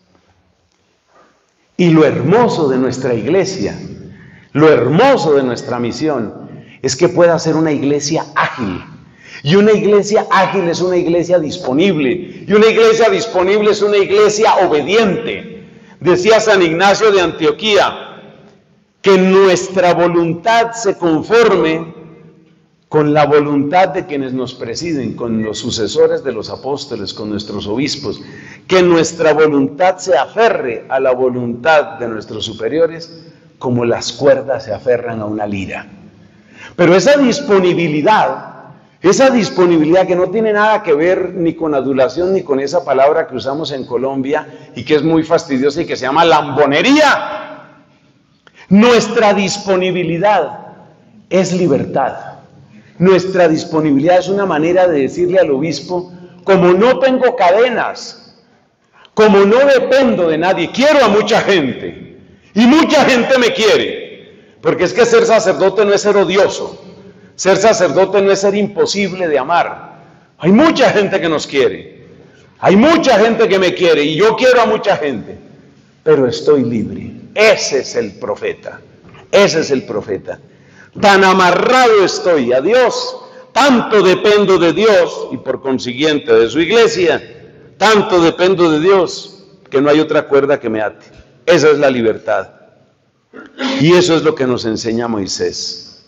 Y lo hermoso de nuestra iglesia, lo hermoso de nuestra misión, es que pueda ser una iglesia ágil. Y una iglesia ágil es una iglesia disponible. Y una iglesia disponible es una iglesia obediente. Decía San Ignacio de Antioquía, que nuestra voluntad se conforme con la voluntad de quienes nos presiden, con los sucesores de los apóstoles, con nuestros obispos, que nuestra voluntad se aferre a la voluntad de nuestros superiores, como las cuerdas se aferran a una lira. Pero esa disponibilidad, esa disponibilidad que no tiene nada que ver ni con adulación ni con esa palabra que usamos en Colombia y que es muy fastidiosa y que se llama lambonería. Nuestra disponibilidad es libertad. Nuestra disponibilidad es una manera de decirle al obispo, como no tengo cadenas, como no dependo de nadie, quiero a mucha gente y mucha gente me quiere, porque es que ser sacerdote no es ser odioso, ser sacerdote no es ser imposible de amar. Hay mucha gente que nos quiere, hay mucha gente que me quiere y yo quiero a mucha gente, pero estoy libre. Ese es el profeta, ese es el profeta. Tan amarrado estoy a Dios, tanto dependo de Dios y por consiguiente de su iglesia, tanto dependo de Dios que no hay otra cuerda que me ate. Esa es la libertad. Y eso es lo que nos enseña Moisés.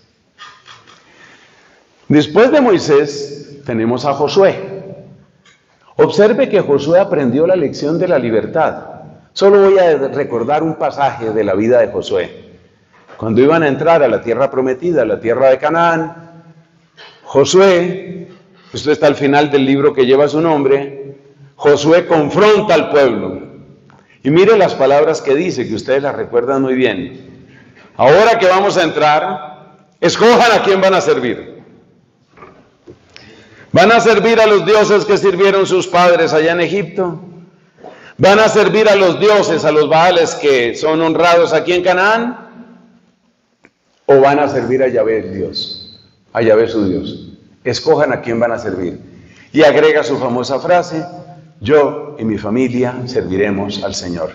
Después de Moisés tenemos a Josué. Observe que Josué aprendió la lección de la libertad. Solo voy a recordar un pasaje de la vida de Josué. Cuando iban a entrar a la tierra prometida, a la tierra de Canaán, Josué, esto está al final del libro que lleva su nombre, Josué confronta al pueblo. Y mire las palabras que dice, que ustedes las recuerdan muy bien. Ahora que vamos a entrar, escojan a quién van a servir. ¿Van a servir a los dioses que sirvieron sus padres allá en Egipto? ¿Van a servir a los dioses, a los Baales que son honrados aquí en Canaán? ¿O van a servir a Yahvé el Dios, a Yahvé su Dios? Escojan a quién van a servir. Y agrega su famosa frase, yo y mi familia serviremos al Señor.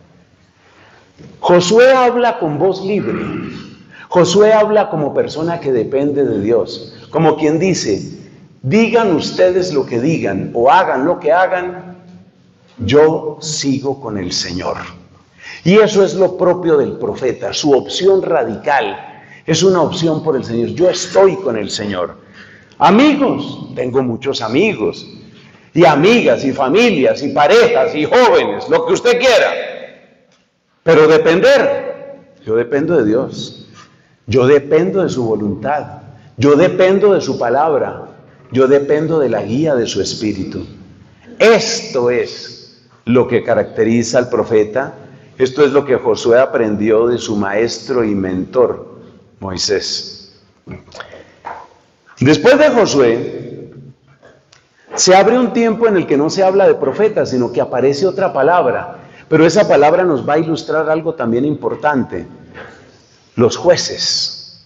Josué habla con voz libre. Josué habla como persona que depende de Dios. Como quien dice, digan ustedes lo que digan o hagan lo que hagan, yo sigo con el Señor. Y eso es lo propio del profeta, su opción radical. Es una opción por el Señor. Yo estoy con el Señor. Amigos, tengo muchos amigos. Y amigas, y familias, y parejas, y jóvenes, lo que usted quiera. Pero depender, yo dependo de Dios. Yo dependo de su voluntad. Yo dependo de su palabra. Yo dependo de la guía de su espíritu. Esto es lo que caracteriza al profeta. Esto es lo que Josué aprendió de su maestro y mentor, Moisés. Después de Josué, se abre un tiempo en el que no se habla de profetas, sino que aparece otra palabra. Pero esa palabra nos va a ilustrar algo también importante. Los jueces.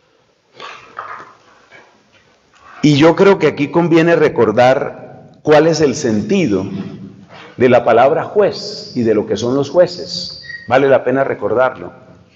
Y yo creo que aquí conviene recordar cuál es el sentido de la palabra juez y de lo que son los jueces. Vale la pena recordarlo.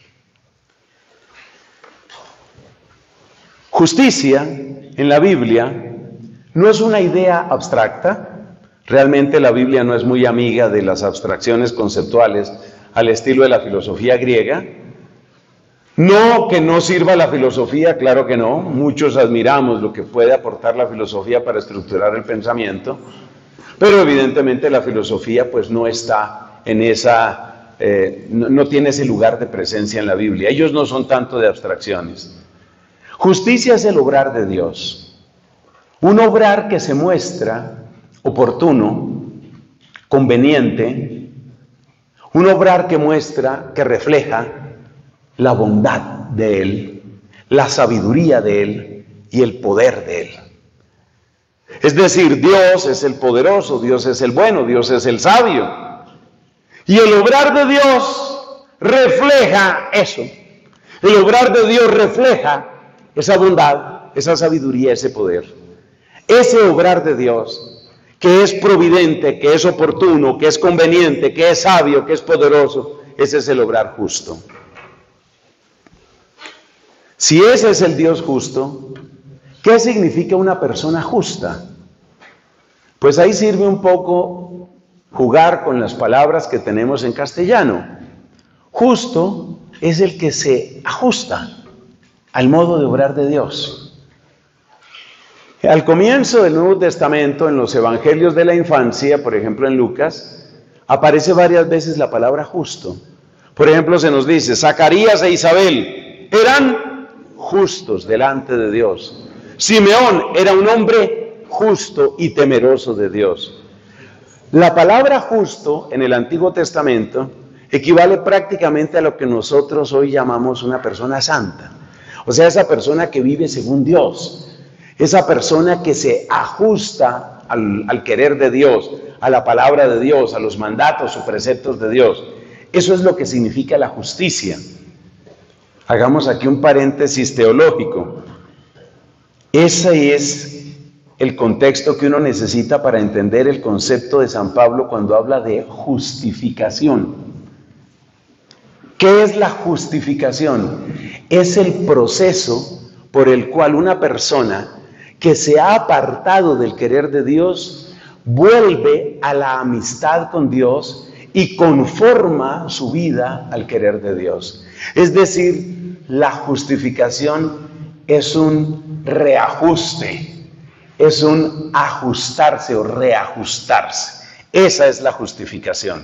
Justicia en la Biblia no es una idea abstracta. Realmente la Biblia no es muy amiga de las abstracciones conceptuales al estilo de la filosofía griega. No que no sirva la filosofía, claro que no. Muchos admiramos lo que puede aportar la filosofía para estructurar el pensamiento. Pero evidentemente la filosofía pues no está en esa eh, no, no tiene ese lugar de presencia en la Biblia. Ellos no son tanto de abstracciones. Justicia es el obrar de Dios. Un obrar que se muestra oportuno, conveniente, un obrar que muestra, que refleja la bondad de Él, la sabiduría de Él y el poder de Él. Es decir, Dios es el poderoso, Dios es el bueno, Dios es el sabio. Y el obrar de Dios refleja eso. El obrar de Dios refleja esa bondad, esa sabiduría, ese poder. Ese obrar de Dios, que es providente, que es oportuno, que es conveniente, que es sabio, que es poderoso, ese es el obrar justo. Si ese es el Dios justo, ¿qué significa una persona justa? Pues ahí sirve un poco jugar con las palabras que tenemos en castellano. Justo es el que se ajusta al modo de obrar de Dios. Al comienzo del Nuevo Testamento, en los evangelios de la infancia, por ejemplo en Lucas, aparece varias veces la palabra justo. Por ejemplo, se nos dice, Zacarías e Isabel eran justos delante de Dios. Simeón era un hombre justo y temeroso de Dios. La palabra justo en el Antiguo Testamento equivale prácticamente a lo que nosotros hoy llamamos una persona santa. O sea, esa persona que vive según Dios. Esa persona que se ajusta al, al querer de Dios, a la palabra de Dios, a los mandatos o preceptos de Dios. Eso es lo que significa la justicia. Hagamos aquí un paréntesis teológico. Ese es el contexto que uno necesita para entender el concepto de San Pablo cuando habla de justificación. ¿Qué es la justificación? Es el proceso por el cual una persona que se ha apartado del querer de Dios, vuelve a la amistad con Dios y conforma su vida al querer de Dios. Es decir, la justificación es un reajuste, es un ajustarse o reajustarse. Esa es la justificación.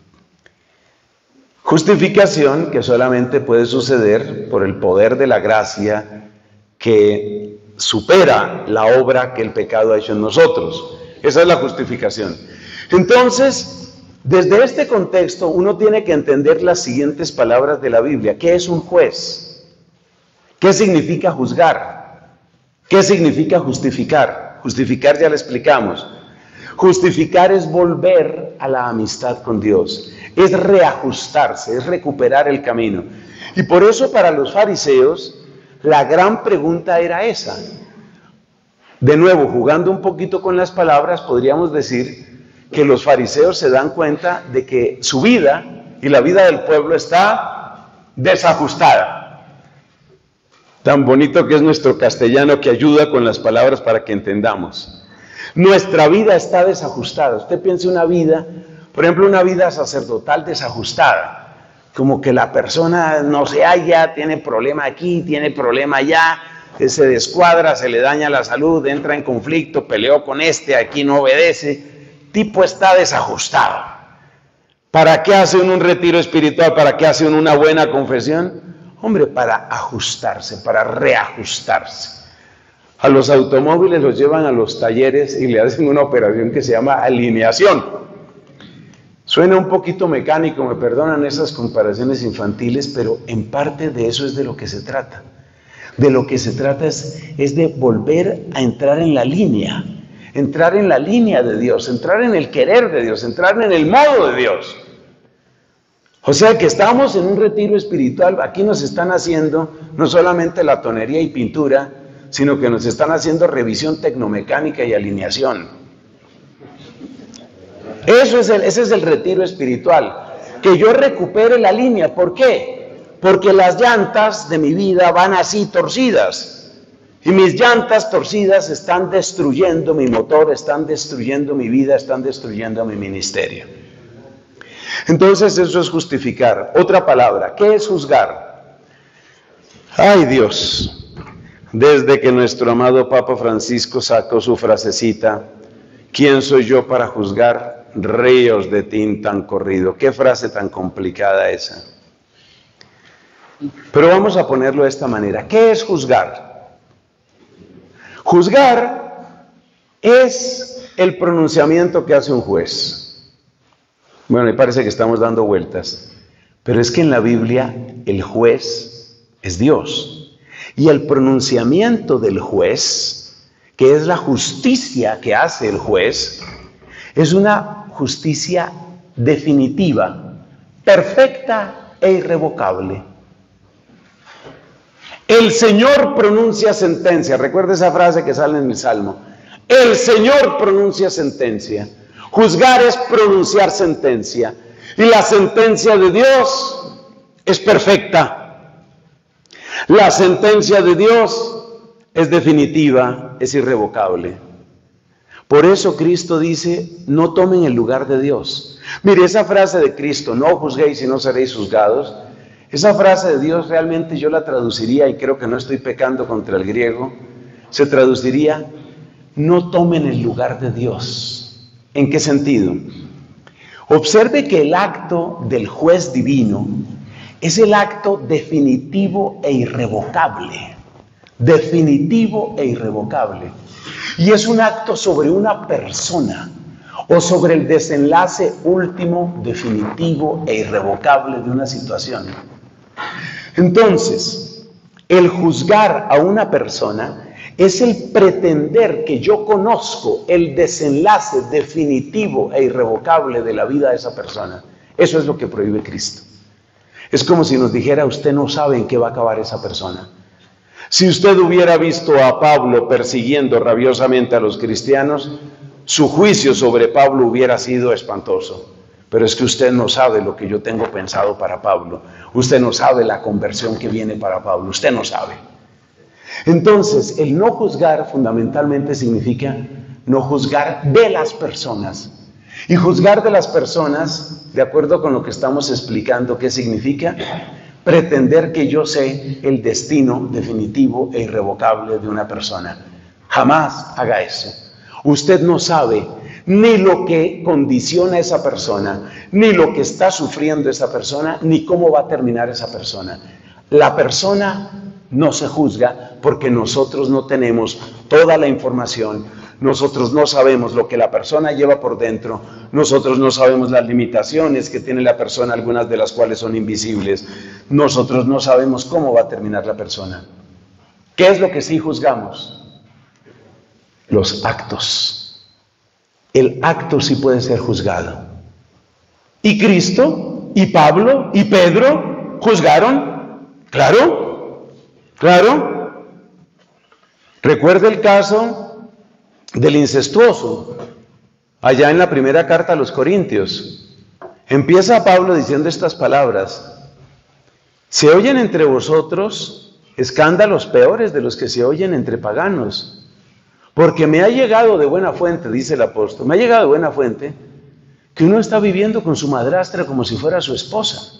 Justificación que solamente puede suceder por el poder de la gracia que supera la obra que el pecado ha hecho en nosotros. Esa es la justificación. Entonces, desde este contexto, uno tiene que entender las siguientes palabras de la Biblia. ¿Qué es un juez? ¿Qué significa juzgar? ¿Qué significa justificar? Justificar ya lo explicamos. Justificar es volver a la amistad con Dios. Es reajustarse, es recuperar el camino. Y por eso para los fariseos, la gran pregunta era esa. De nuevo, jugando un poquito con las palabras, podríamos decir que los fariseos se dan cuenta de que su vida y la vida del pueblo está desajustada. Tan bonito que es nuestro castellano que ayuda con las palabras para que entendamos. Nuestra vida está desajustada. Usted piensa una vida, por ejemplo, una vida sacerdotal desajustada. Como que la persona no se halla, tiene problema aquí, tiene problema allá, se descuadra, se le daña la salud, entra en conflicto, peleó con este, aquí no obedece. Tipo está desajustado. ¿Para qué hace uno un retiro espiritual? ¿Para qué hace uno una buena confesión? Hombre, para ajustarse, para reajustarse. A los automóviles los llevan a los talleres y le hacen una operación que se llama alineación. Suena un poquito mecánico, me perdonan esas comparaciones infantiles, pero en parte de eso es de lo que se trata. De lo que se trata es, es de volver a entrar en la línea, entrar en la línea de Dios, entrar en el querer de Dios, entrar en el modo de Dios. O sea que estamos en un retiro espiritual, aquí nos están haciendo no solamente la tonería y pintura, sino que nos están haciendo revisión tecnomecánica y alineación. Eso es el, ese es el retiro espiritual, que yo recupere la línea. ¿Por qué? Porque las llantas de mi vida van así torcidas, y mis llantas torcidas están destruyendo mi motor, están destruyendo mi vida, están destruyendo mi ministerio. Entonces eso es justificar. Otra palabra, ¿qué es juzgar? ¡Ay Dios! Desde que nuestro amado Papa Francisco sacó su frasecita, ¿quién soy yo para juzgar? ríos de tinta han corrido. Qué frase tan complicada esa. Pero vamos a ponerlo de esta manera. ¿Qué es juzgar? Juzgar es el pronunciamiento que hace un juez. Bueno, me parece que estamos dando vueltas. Pero es que en la Biblia el juez es Dios. Y el pronunciamiento del juez, que es la justicia que hace el juez, es una justicia definitiva, perfecta e irrevocable. El Señor pronuncia sentencia. Recuerda esa frase que sale en el Salmo. El Señor pronuncia sentencia. Juzgar es pronunciar sentencia. Y la sentencia de Dios es perfecta. La sentencia de Dios es definitiva, es irrevocable. Por eso Cristo dice, no tomen el lugar de Dios. Mire, esa frase de Cristo, no juzguéis y no seréis juzgados, esa frase de Dios realmente yo la traduciría, y creo que no estoy pecando contra el griego, se traduciría, no tomen el lugar de Dios. ¿En qué sentido? Observe que el acto del juez divino es el acto definitivo e irrevocable. Definitivo e irrevocable. Y es un acto sobre una persona o sobre el desenlace último, definitivo e irrevocable de una situación. Entonces, el juzgar a una persona es el pretender que yo conozco el desenlace definitivo e irrevocable de la vida de esa persona. Eso es lo que prohíbe Cristo. Es como si nos dijera, usted no sabe en qué va a acabar esa persona. Si usted hubiera visto a Pablo persiguiendo rabiosamente a los cristianos, su juicio sobre Pablo hubiera sido espantoso. Pero es que usted no sabe lo que yo tengo pensado para Pablo. Usted no sabe la conversión que viene para Pablo. Usted no sabe. Entonces, el no juzgar fundamentalmente significa no juzgar de las personas. Y juzgar de las personas, de acuerdo con lo que estamos explicando, ¿qué significa? Pretender que yo sé el destino definitivo e irrevocable de una persona. Jamás haga eso. Usted no sabe ni lo que condiciona a esa persona, ni lo que está sufriendo esa persona, ni cómo va a terminar esa persona. La persona no se juzga porque nosotros no tenemos toda la información, nosotros no sabemos lo que la persona lleva por dentro, nosotros no sabemos las limitaciones que tiene la persona, algunas de las cuales son invisibles, nosotros no sabemos cómo va a terminar la persona. ¿Qué es lo que sí juzgamos? Los actos. El acto sí puede ser juzgado. ¿Y Cristo? ¿Y Pablo? ¿Y Pedro? ¿Juzgaron? Claro, claro. Recuerda el caso del incestuoso, allá en la primera carta a los Corintios. Empieza Pablo diciendo estas palabras: se oyen entre vosotros escándalos peores de los que se oyen entre paganos. Porque me ha llegado de buena fuente, dice el apóstol, me ha llegado de buena fuente que uno está viviendo con su madrastra como si fuera su esposa.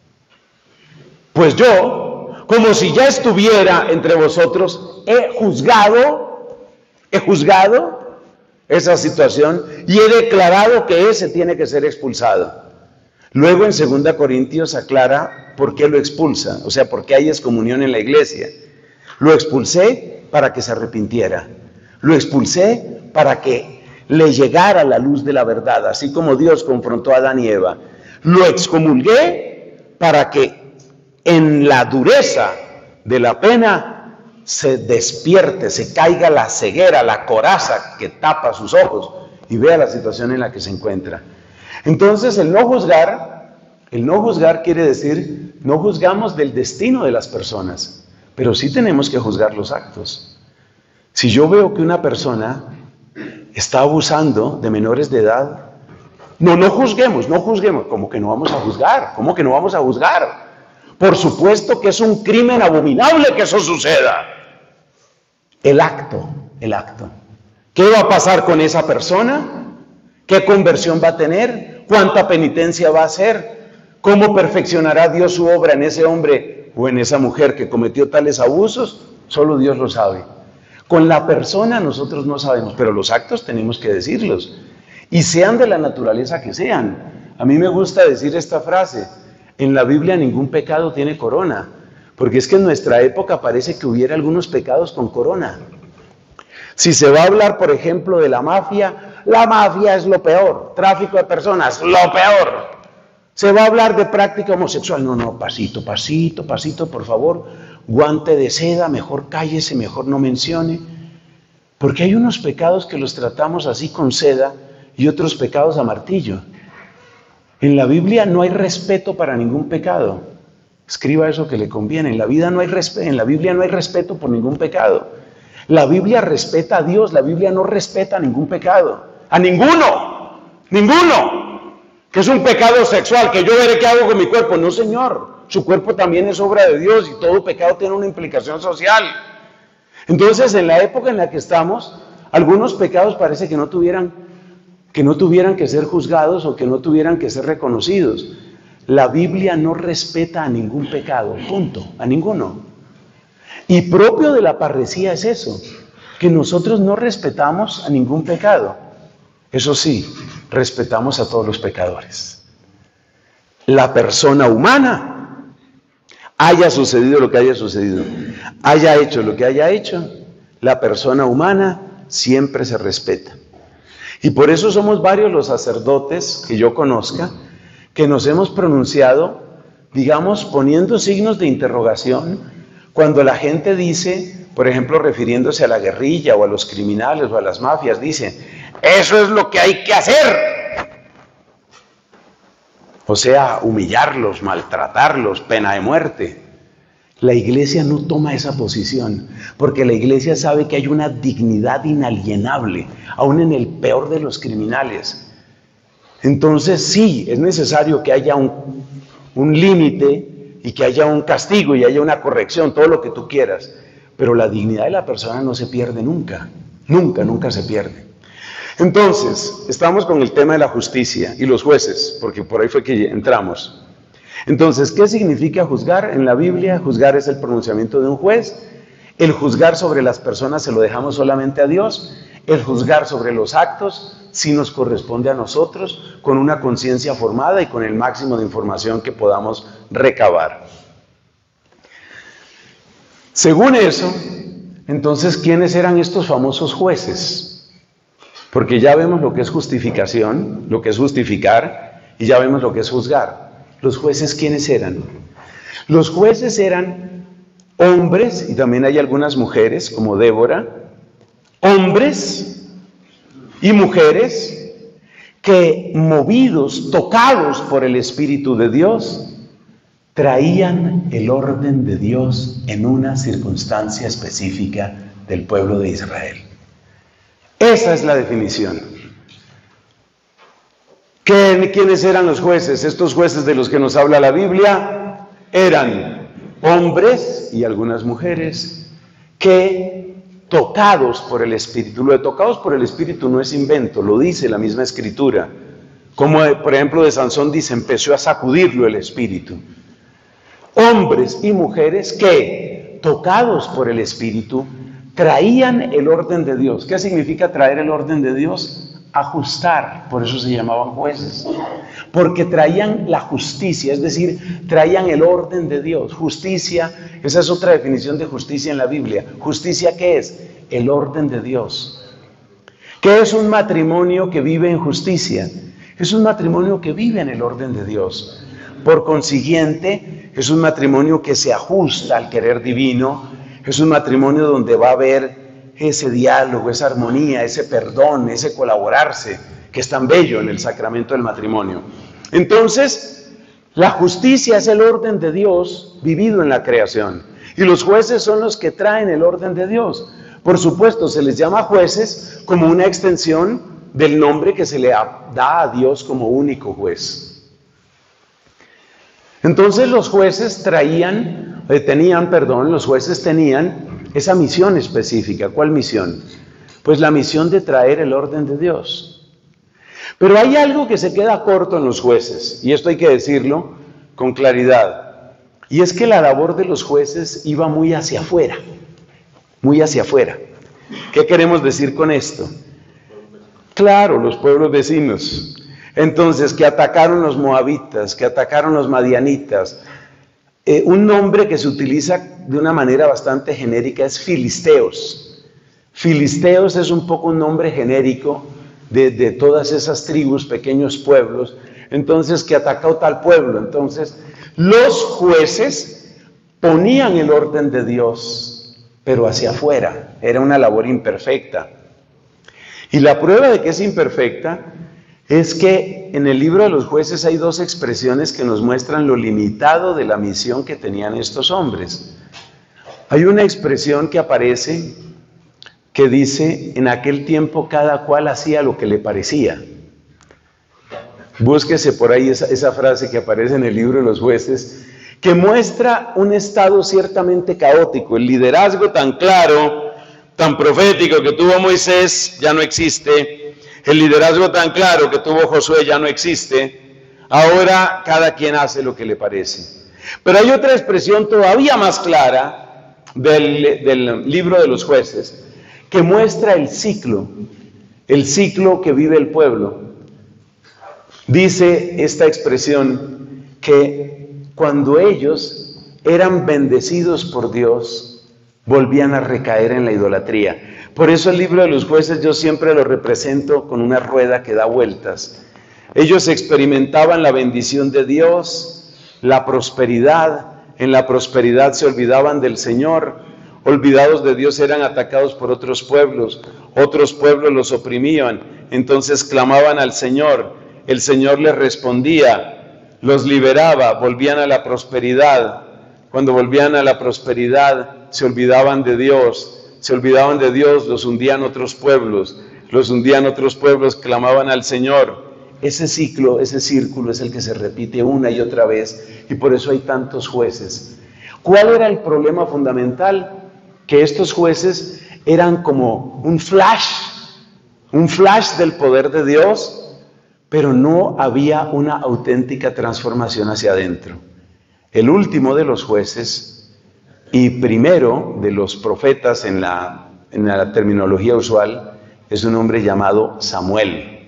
Pues yo, como si ya estuviera entre vosotros, he juzgado, he juzgado esa situación y he declarado que ese tiene que ser expulsado. Luego en segunda Corintios aclara por qué lo expulsa, o sea, por qué hay excomunión en la iglesia. Lo expulsé para que se arrepintiera. Lo expulsé para que le llegara la luz de la verdad, así como Dios confrontó a Adán y Eva. Lo excomulgué para que en la dureza de la pena se despierte, se caiga la ceguera, la coraza que tapa sus ojos y vea la situación en la que se encuentra. Entonces, el no juzgar, el no juzgar quiere decir, no juzgamos del destino de las personas, pero sí tenemos que juzgar los actos. Si yo veo que una persona está abusando de menores de edad, no, no juzguemos, no juzguemos. ¿Cómo que no vamos a juzgar? ¿Cómo que no vamos a juzgar? Por supuesto que es un crimen abominable que eso suceda. El acto, el acto. ¿Qué va a pasar con esa persona? ¿Qué conversión va a tener? ¿Cuánta penitencia va a hacer? ¿Cómo perfeccionará Dios su obra en ese hombre o en esa mujer que cometió tales abusos? Solo Dios lo sabe. Con la persona nosotros no sabemos, pero los actos tenemos que decirlos. y sean de la naturaleza que sean. A mí me gusta decir esta frase: en la Biblia ningún pecado tiene corona, porque es que en nuestra época parece que hubiera algunos pecados con corona. Si se va a hablar, por ejemplo, de la mafia, la mafia es lo peor, tráfico de personas, lo peor. Se va a hablar de práctica homosexual, no, no, pasito, pasito, pasito, por favor, guante de seda, mejor cállese, mejor no mencione, porque hay unos pecados que los tratamos así con seda y otros pecados a martillo. En la Biblia no hay respeto para ningún pecado. Escriba eso que le conviene. En la vida no hay respeto, en la Biblia no hay respeto por ningún pecado. La Biblia respeta a Dios, la Biblia no respeta a ningún pecado. A ninguno, ninguno. Que es un pecado sexual, que yo veré qué hago con mi cuerpo. No, Señor, su cuerpo también es obra de Dios y todo pecado tiene una implicación social. Entonces, en la época en la que estamos, algunos pecados parece que no tuvieran, que no tuvieran que ser juzgados o que no tuvieran que ser reconocidos. La Biblia no respeta a ningún pecado, punto, a ninguno. Y propio de la parresía es eso, que nosotros no respetamos a ningún pecado. Eso sí, respetamos a todos los pecadores. La persona humana, haya sucedido lo que haya sucedido, haya hecho lo que haya hecho, la persona humana siempre se respeta. Y por eso somos varios los sacerdotes que yo conozca, que nos hemos pronunciado, digamos, poniendo signos de interrogación, cuando la gente dice, por ejemplo, refiriéndose a la guerrilla o a los criminales o a las mafias, dice, eso es lo que hay que hacer. O sea, humillarlos, maltratarlos, pena de muerte. La iglesia no toma esa posición, porque la iglesia sabe que hay una dignidad inalienable, aún en el peor de los criminales. Entonces sí, es necesario que haya un, un límite y que haya un castigo y haya una corrección, todo lo que tú quieras. Pero la dignidad de la persona no se pierde nunca, nunca, nunca se pierde. Entonces, estamos con el tema de la justicia y los jueces, porque por ahí fue que entramos. Entonces, ¿qué significa juzgar? En la Biblia, juzgar es el pronunciamiento de un juez. El juzgar sobre las personas se lo dejamos solamente a Dios. El juzgar sobre los actos sí nos corresponde a nosotros, con una conciencia formada y con el máximo de información que podamos recabar. Según eso, entonces, ¿quiénes eran estos famosos jueces? Porque ya vemos lo que es justificación, lo que es justificar, y ya vemos lo que es juzgar. ¿Los jueces quiénes eran? Los jueces eran hombres, y también hay algunas mujeres, como Débora, hombres y mujeres que, movidos, tocados por el Espíritu de Dios, traían el orden de Dios en una circunstancia específica del pueblo de Israel. Esa es la definición. ¿Qué, ¿Quiénes eran los jueces? Estos jueces de los que nos habla la Biblia eran hombres y algunas mujeres que, tocados por el Espíritu. Lo de tocados por el Espíritu no es invento, lo dice la misma Escritura. Como por ejemplo de Sansón dice, empezó a sacudirlo el Espíritu. Hombres y mujeres que, tocados por el Espíritu, traían el orden de Dios. ¿Qué significa traer el orden de Dios? Ajustar, por eso se llamaban jueces. Porque traían la justicia, es decir, traían el orden de Dios. Justicia, esa es otra definición de justicia en la Biblia. ¿Justicia qué es? El orden de Dios. ¿Qué es un matrimonio que vive en justicia? Es un matrimonio que vive en el orden de Dios. Por consiguiente, es un matrimonio que se ajusta al querer divino. Es un matrimonio donde va a haber ese diálogo, esa armonía, ese perdón, ese colaborarse, que es tan bello en el sacramento del matrimonio. Entonces, la justicia es el orden de Dios vivido en la creación. Y los jueces son los que traen el orden de Dios. Por supuesto, se les llama jueces como una extensión del nombre que se le da a Dios como único juez. Entonces los jueces traían, eh, tenían, perdón, los jueces tenían esa misión específica. ¿Cuál misión? Pues la misión de traer el orden de Dios. Pero hay algo que se queda corto en los jueces, y esto hay que decirlo con claridad, y es que la labor de los jueces iba muy hacia afuera, muy hacia afuera. ¿Qué queremos decir con esto? Claro, los pueblos vecinos. Entonces, que atacaron los moabitas, que atacaron los madianitas. Eh, un nombre que se utiliza de una manera bastante genérica es filisteos. Filisteos es un poco un nombre genérico de, de todas esas tribus, pequeños pueblos. Entonces, que atacó tal pueblo. Entonces, los jueces ponían el orden de Dios, pero hacia afuera. Era una labor imperfecta. Y la prueba de que es imperfecta es que en el libro de los jueces hay dos expresiones que nos muestran lo limitado de la misión que tenían estos hombres. Hay una expresión que aparece que dice, en aquel tiempo cada cual hacía lo que le parecía. Búsquese por ahí esa, esa frase que aparece en el libro de los jueces, que muestra un estado ciertamente caótico. El liderazgo tan claro, tan profético que tuvo Moisés ya no existe. El liderazgo tan claro que tuvo Josué ya no existe. Ahora cada quien hace lo que le parece. Pero hay otra expresión todavía más clara del, del libro de los jueces, que muestra el ciclo, el ciclo que vive el pueblo. Dice esta expresión que cuando ellos eran bendecidos por Dios, volvían a recaer en la idolatría. Por eso el libro de los jueces yo siempre lo represento con una rueda que da vueltas. Ellos experimentaban la bendición de Dios, la prosperidad. En la prosperidad se olvidaban del Señor. Olvidados de Dios eran atacados por otros pueblos. Otros pueblos los oprimían. Entonces clamaban al Señor. El Señor les respondía, los liberaba, volvían a la prosperidad. Cuando volvían a la prosperidad, se olvidaban de Dios. Se olvidaban de Dios, los hundían otros pueblos. Los hundían otros pueblos, clamaban al Señor. Ese ciclo, ese círculo es el que se repite una y otra vez. Y por eso hay tantos jueces. ¿Cuál era el problema fundamental? Que estos jueces eran como un flash, un flash del poder de Dios, pero no había una auténtica transformación hacia adentro. El último de los jueces y primero de los profetas en la, en la terminología usual es un hombre llamado Samuel.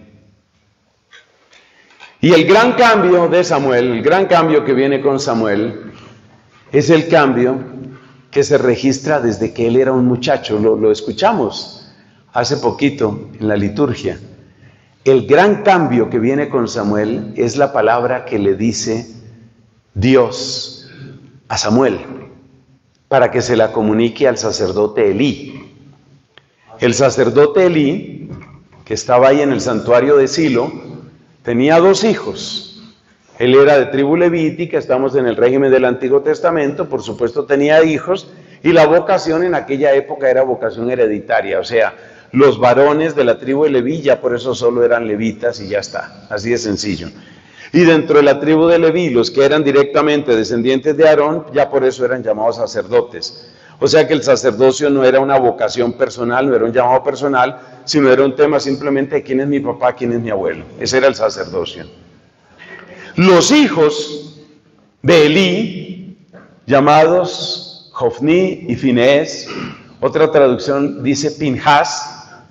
Y el gran cambio de Samuel, el gran cambio que viene con Samuel, es el cambio que se registra desde que él era un muchacho. Lo, lo escuchamos hace poquito en la liturgia. El gran cambio que viene con Samuel es la palabra que le dice Dios a Samuel para que se la comunique al sacerdote Elí. El sacerdote Elí, que estaba ahí en el santuario de Silo, tenía dos hijos. Él era de tribu levítica, estamos en el régimen del Antiguo Testamento, por supuesto tenía hijos, y la vocación en aquella época era vocación hereditaria, o sea, los varones de la tribu de Leví ya por eso solo eran levitas y ya está, así de sencillo. Y dentro de la tribu de Leví, los que eran directamente descendientes de Aarón, ya por eso eran llamados sacerdotes. O sea que el sacerdocio no era una vocación personal, no era un llamado personal, sino era un tema simplemente de quién es mi papá, quién es mi abuelo. Ese era el sacerdocio. Los hijos de Elí, llamados Jofní y Finés, otra traducción dice Pinhas,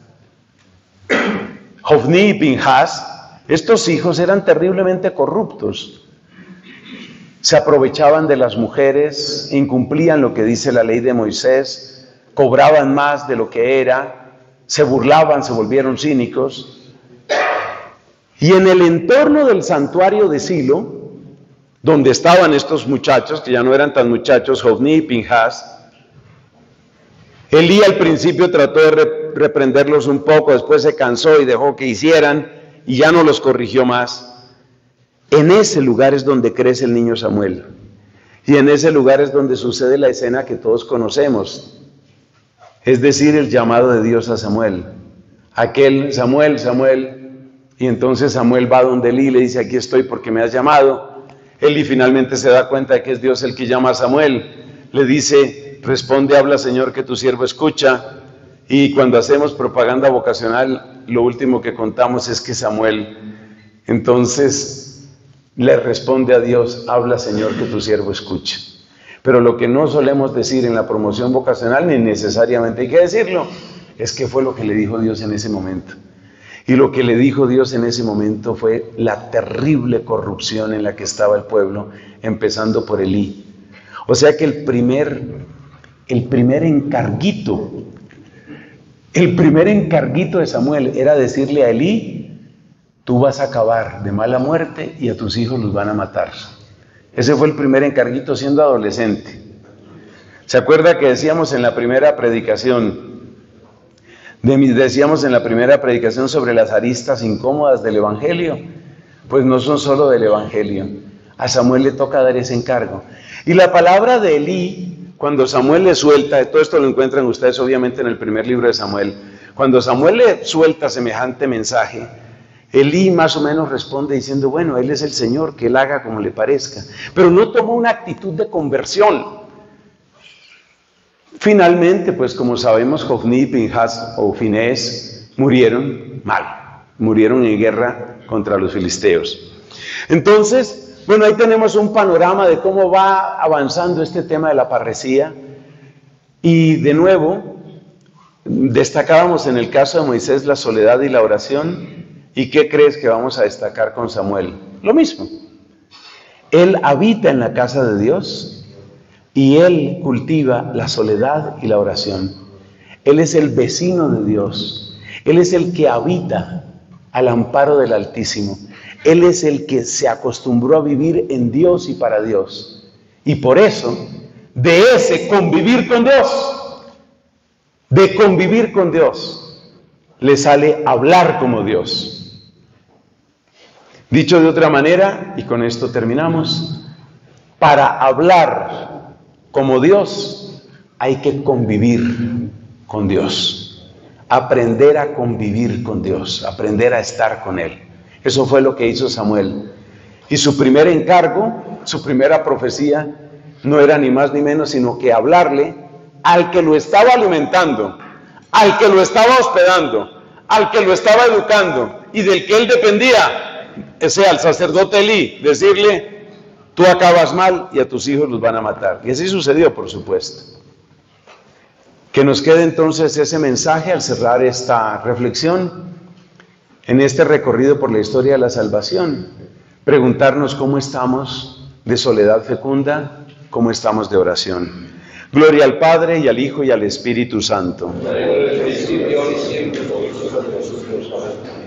Jofní y Pinhas, estos hijos eran terriblemente corruptos. Se aprovechaban de las mujeres, incumplían lo que dice la ley de Moisés, cobraban más de lo que era, se burlaban, se volvieron cínicos. Y en el entorno del santuario de Silo, donde estaban estos muchachos, que ya no eran tan muchachos, Jofní y Pinhas, Elí al principio trató de reprenderlos un poco, después se cansó y dejó que hicieran, y ya no los corrigió más. En ese lugar es donde crece el niño Samuel. Y en ese lugar es donde sucede la escena que todos conocemos. Es decir, el llamado de Dios a Samuel. Aquel, Samuel, Samuel. Y entonces Samuel va donde Elí y le dice, aquí estoy porque me has llamado. Elí finalmente se da cuenta de que es Dios el que llama a Samuel. Le dice, responde, habla Señor, que tu siervo escucha. Y cuando hacemos propaganda vocacional, lo último que contamos es que Samuel, entonces, le responde a Dios, habla Señor, que tu siervo escuche. Pero lo que no solemos decir en la promoción vocacional, ni necesariamente hay que decirlo, es que fue lo que le dijo Dios en ese momento. Y lo que le dijo Dios en ese momento fue la terrible corrupción en la que estaba el pueblo, empezando por Elí. O sea que el primer, el primer encarguito, el primer encarguito de Samuel era decirle a Elí: tú vas a acabar de mala muerte y a tus hijos los van a matar. Ese fue el primer encarguito siendo adolescente. ¿Se acuerda que decíamos en la primera predicación? De, decíamos en la primera predicación sobre las aristas incómodas del Evangelio. Pues no son solo del Evangelio. A Samuel le toca dar ese encargo. Y la palabra de Elí, cuando Samuel le suelta, todo esto lo encuentran ustedes obviamente en el primer libro de Samuel, cuando Samuel le suelta semejante mensaje, Elí más o menos responde diciendo: bueno, él es el Señor, que él haga como le parezca. Pero no tomó una actitud de conversión. Finalmente, pues como sabemos, Jofní, Pinhas o Finés murieron mal, murieron en guerra contra los filisteos. Entonces, bueno, ahí tenemos un panorama de cómo va avanzando este tema de la parresía. Y de nuevo, destacábamos en el caso de Moisés la soledad y la oración. ¿Y qué crees que vamos a destacar con Samuel? Lo mismo. Él habita en la casa de Dios. Y él cultiva la soledad y la oración. Él es el vecino de Dios. Él es el que habita al amparo del Altísimo. Él es el que se acostumbró a vivir en Dios y para Dios. Y por eso, de ese convivir con Dios, de convivir con Dios, le sale hablar como Dios. Dicho de otra manera, y con esto terminamos, para hablar como Dios, hay que convivir con Dios, aprender a convivir con Dios, aprender a estar con Él. Eso fue lo que hizo Samuel. Y su primer encargo, su primera profecía, no era ni más ni menos sino que hablarle al que lo estaba alimentando, al que lo estaba hospedando, al que lo estaba educando y del que él dependía, o sea, al sacerdote Elí, decirle: tú acabas mal y a tus hijos los van a matar. Y así sucedió, por supuesto. Que nos quede entonces ese mensaje al cerrar esta reflexión, en este recorrido por la historia de la salvación. Preguntarnos cómo estamos de soledad fecunda, cómo estamos de oración. Gloria al Padre, y al Hijo, y al Espíritu Santo.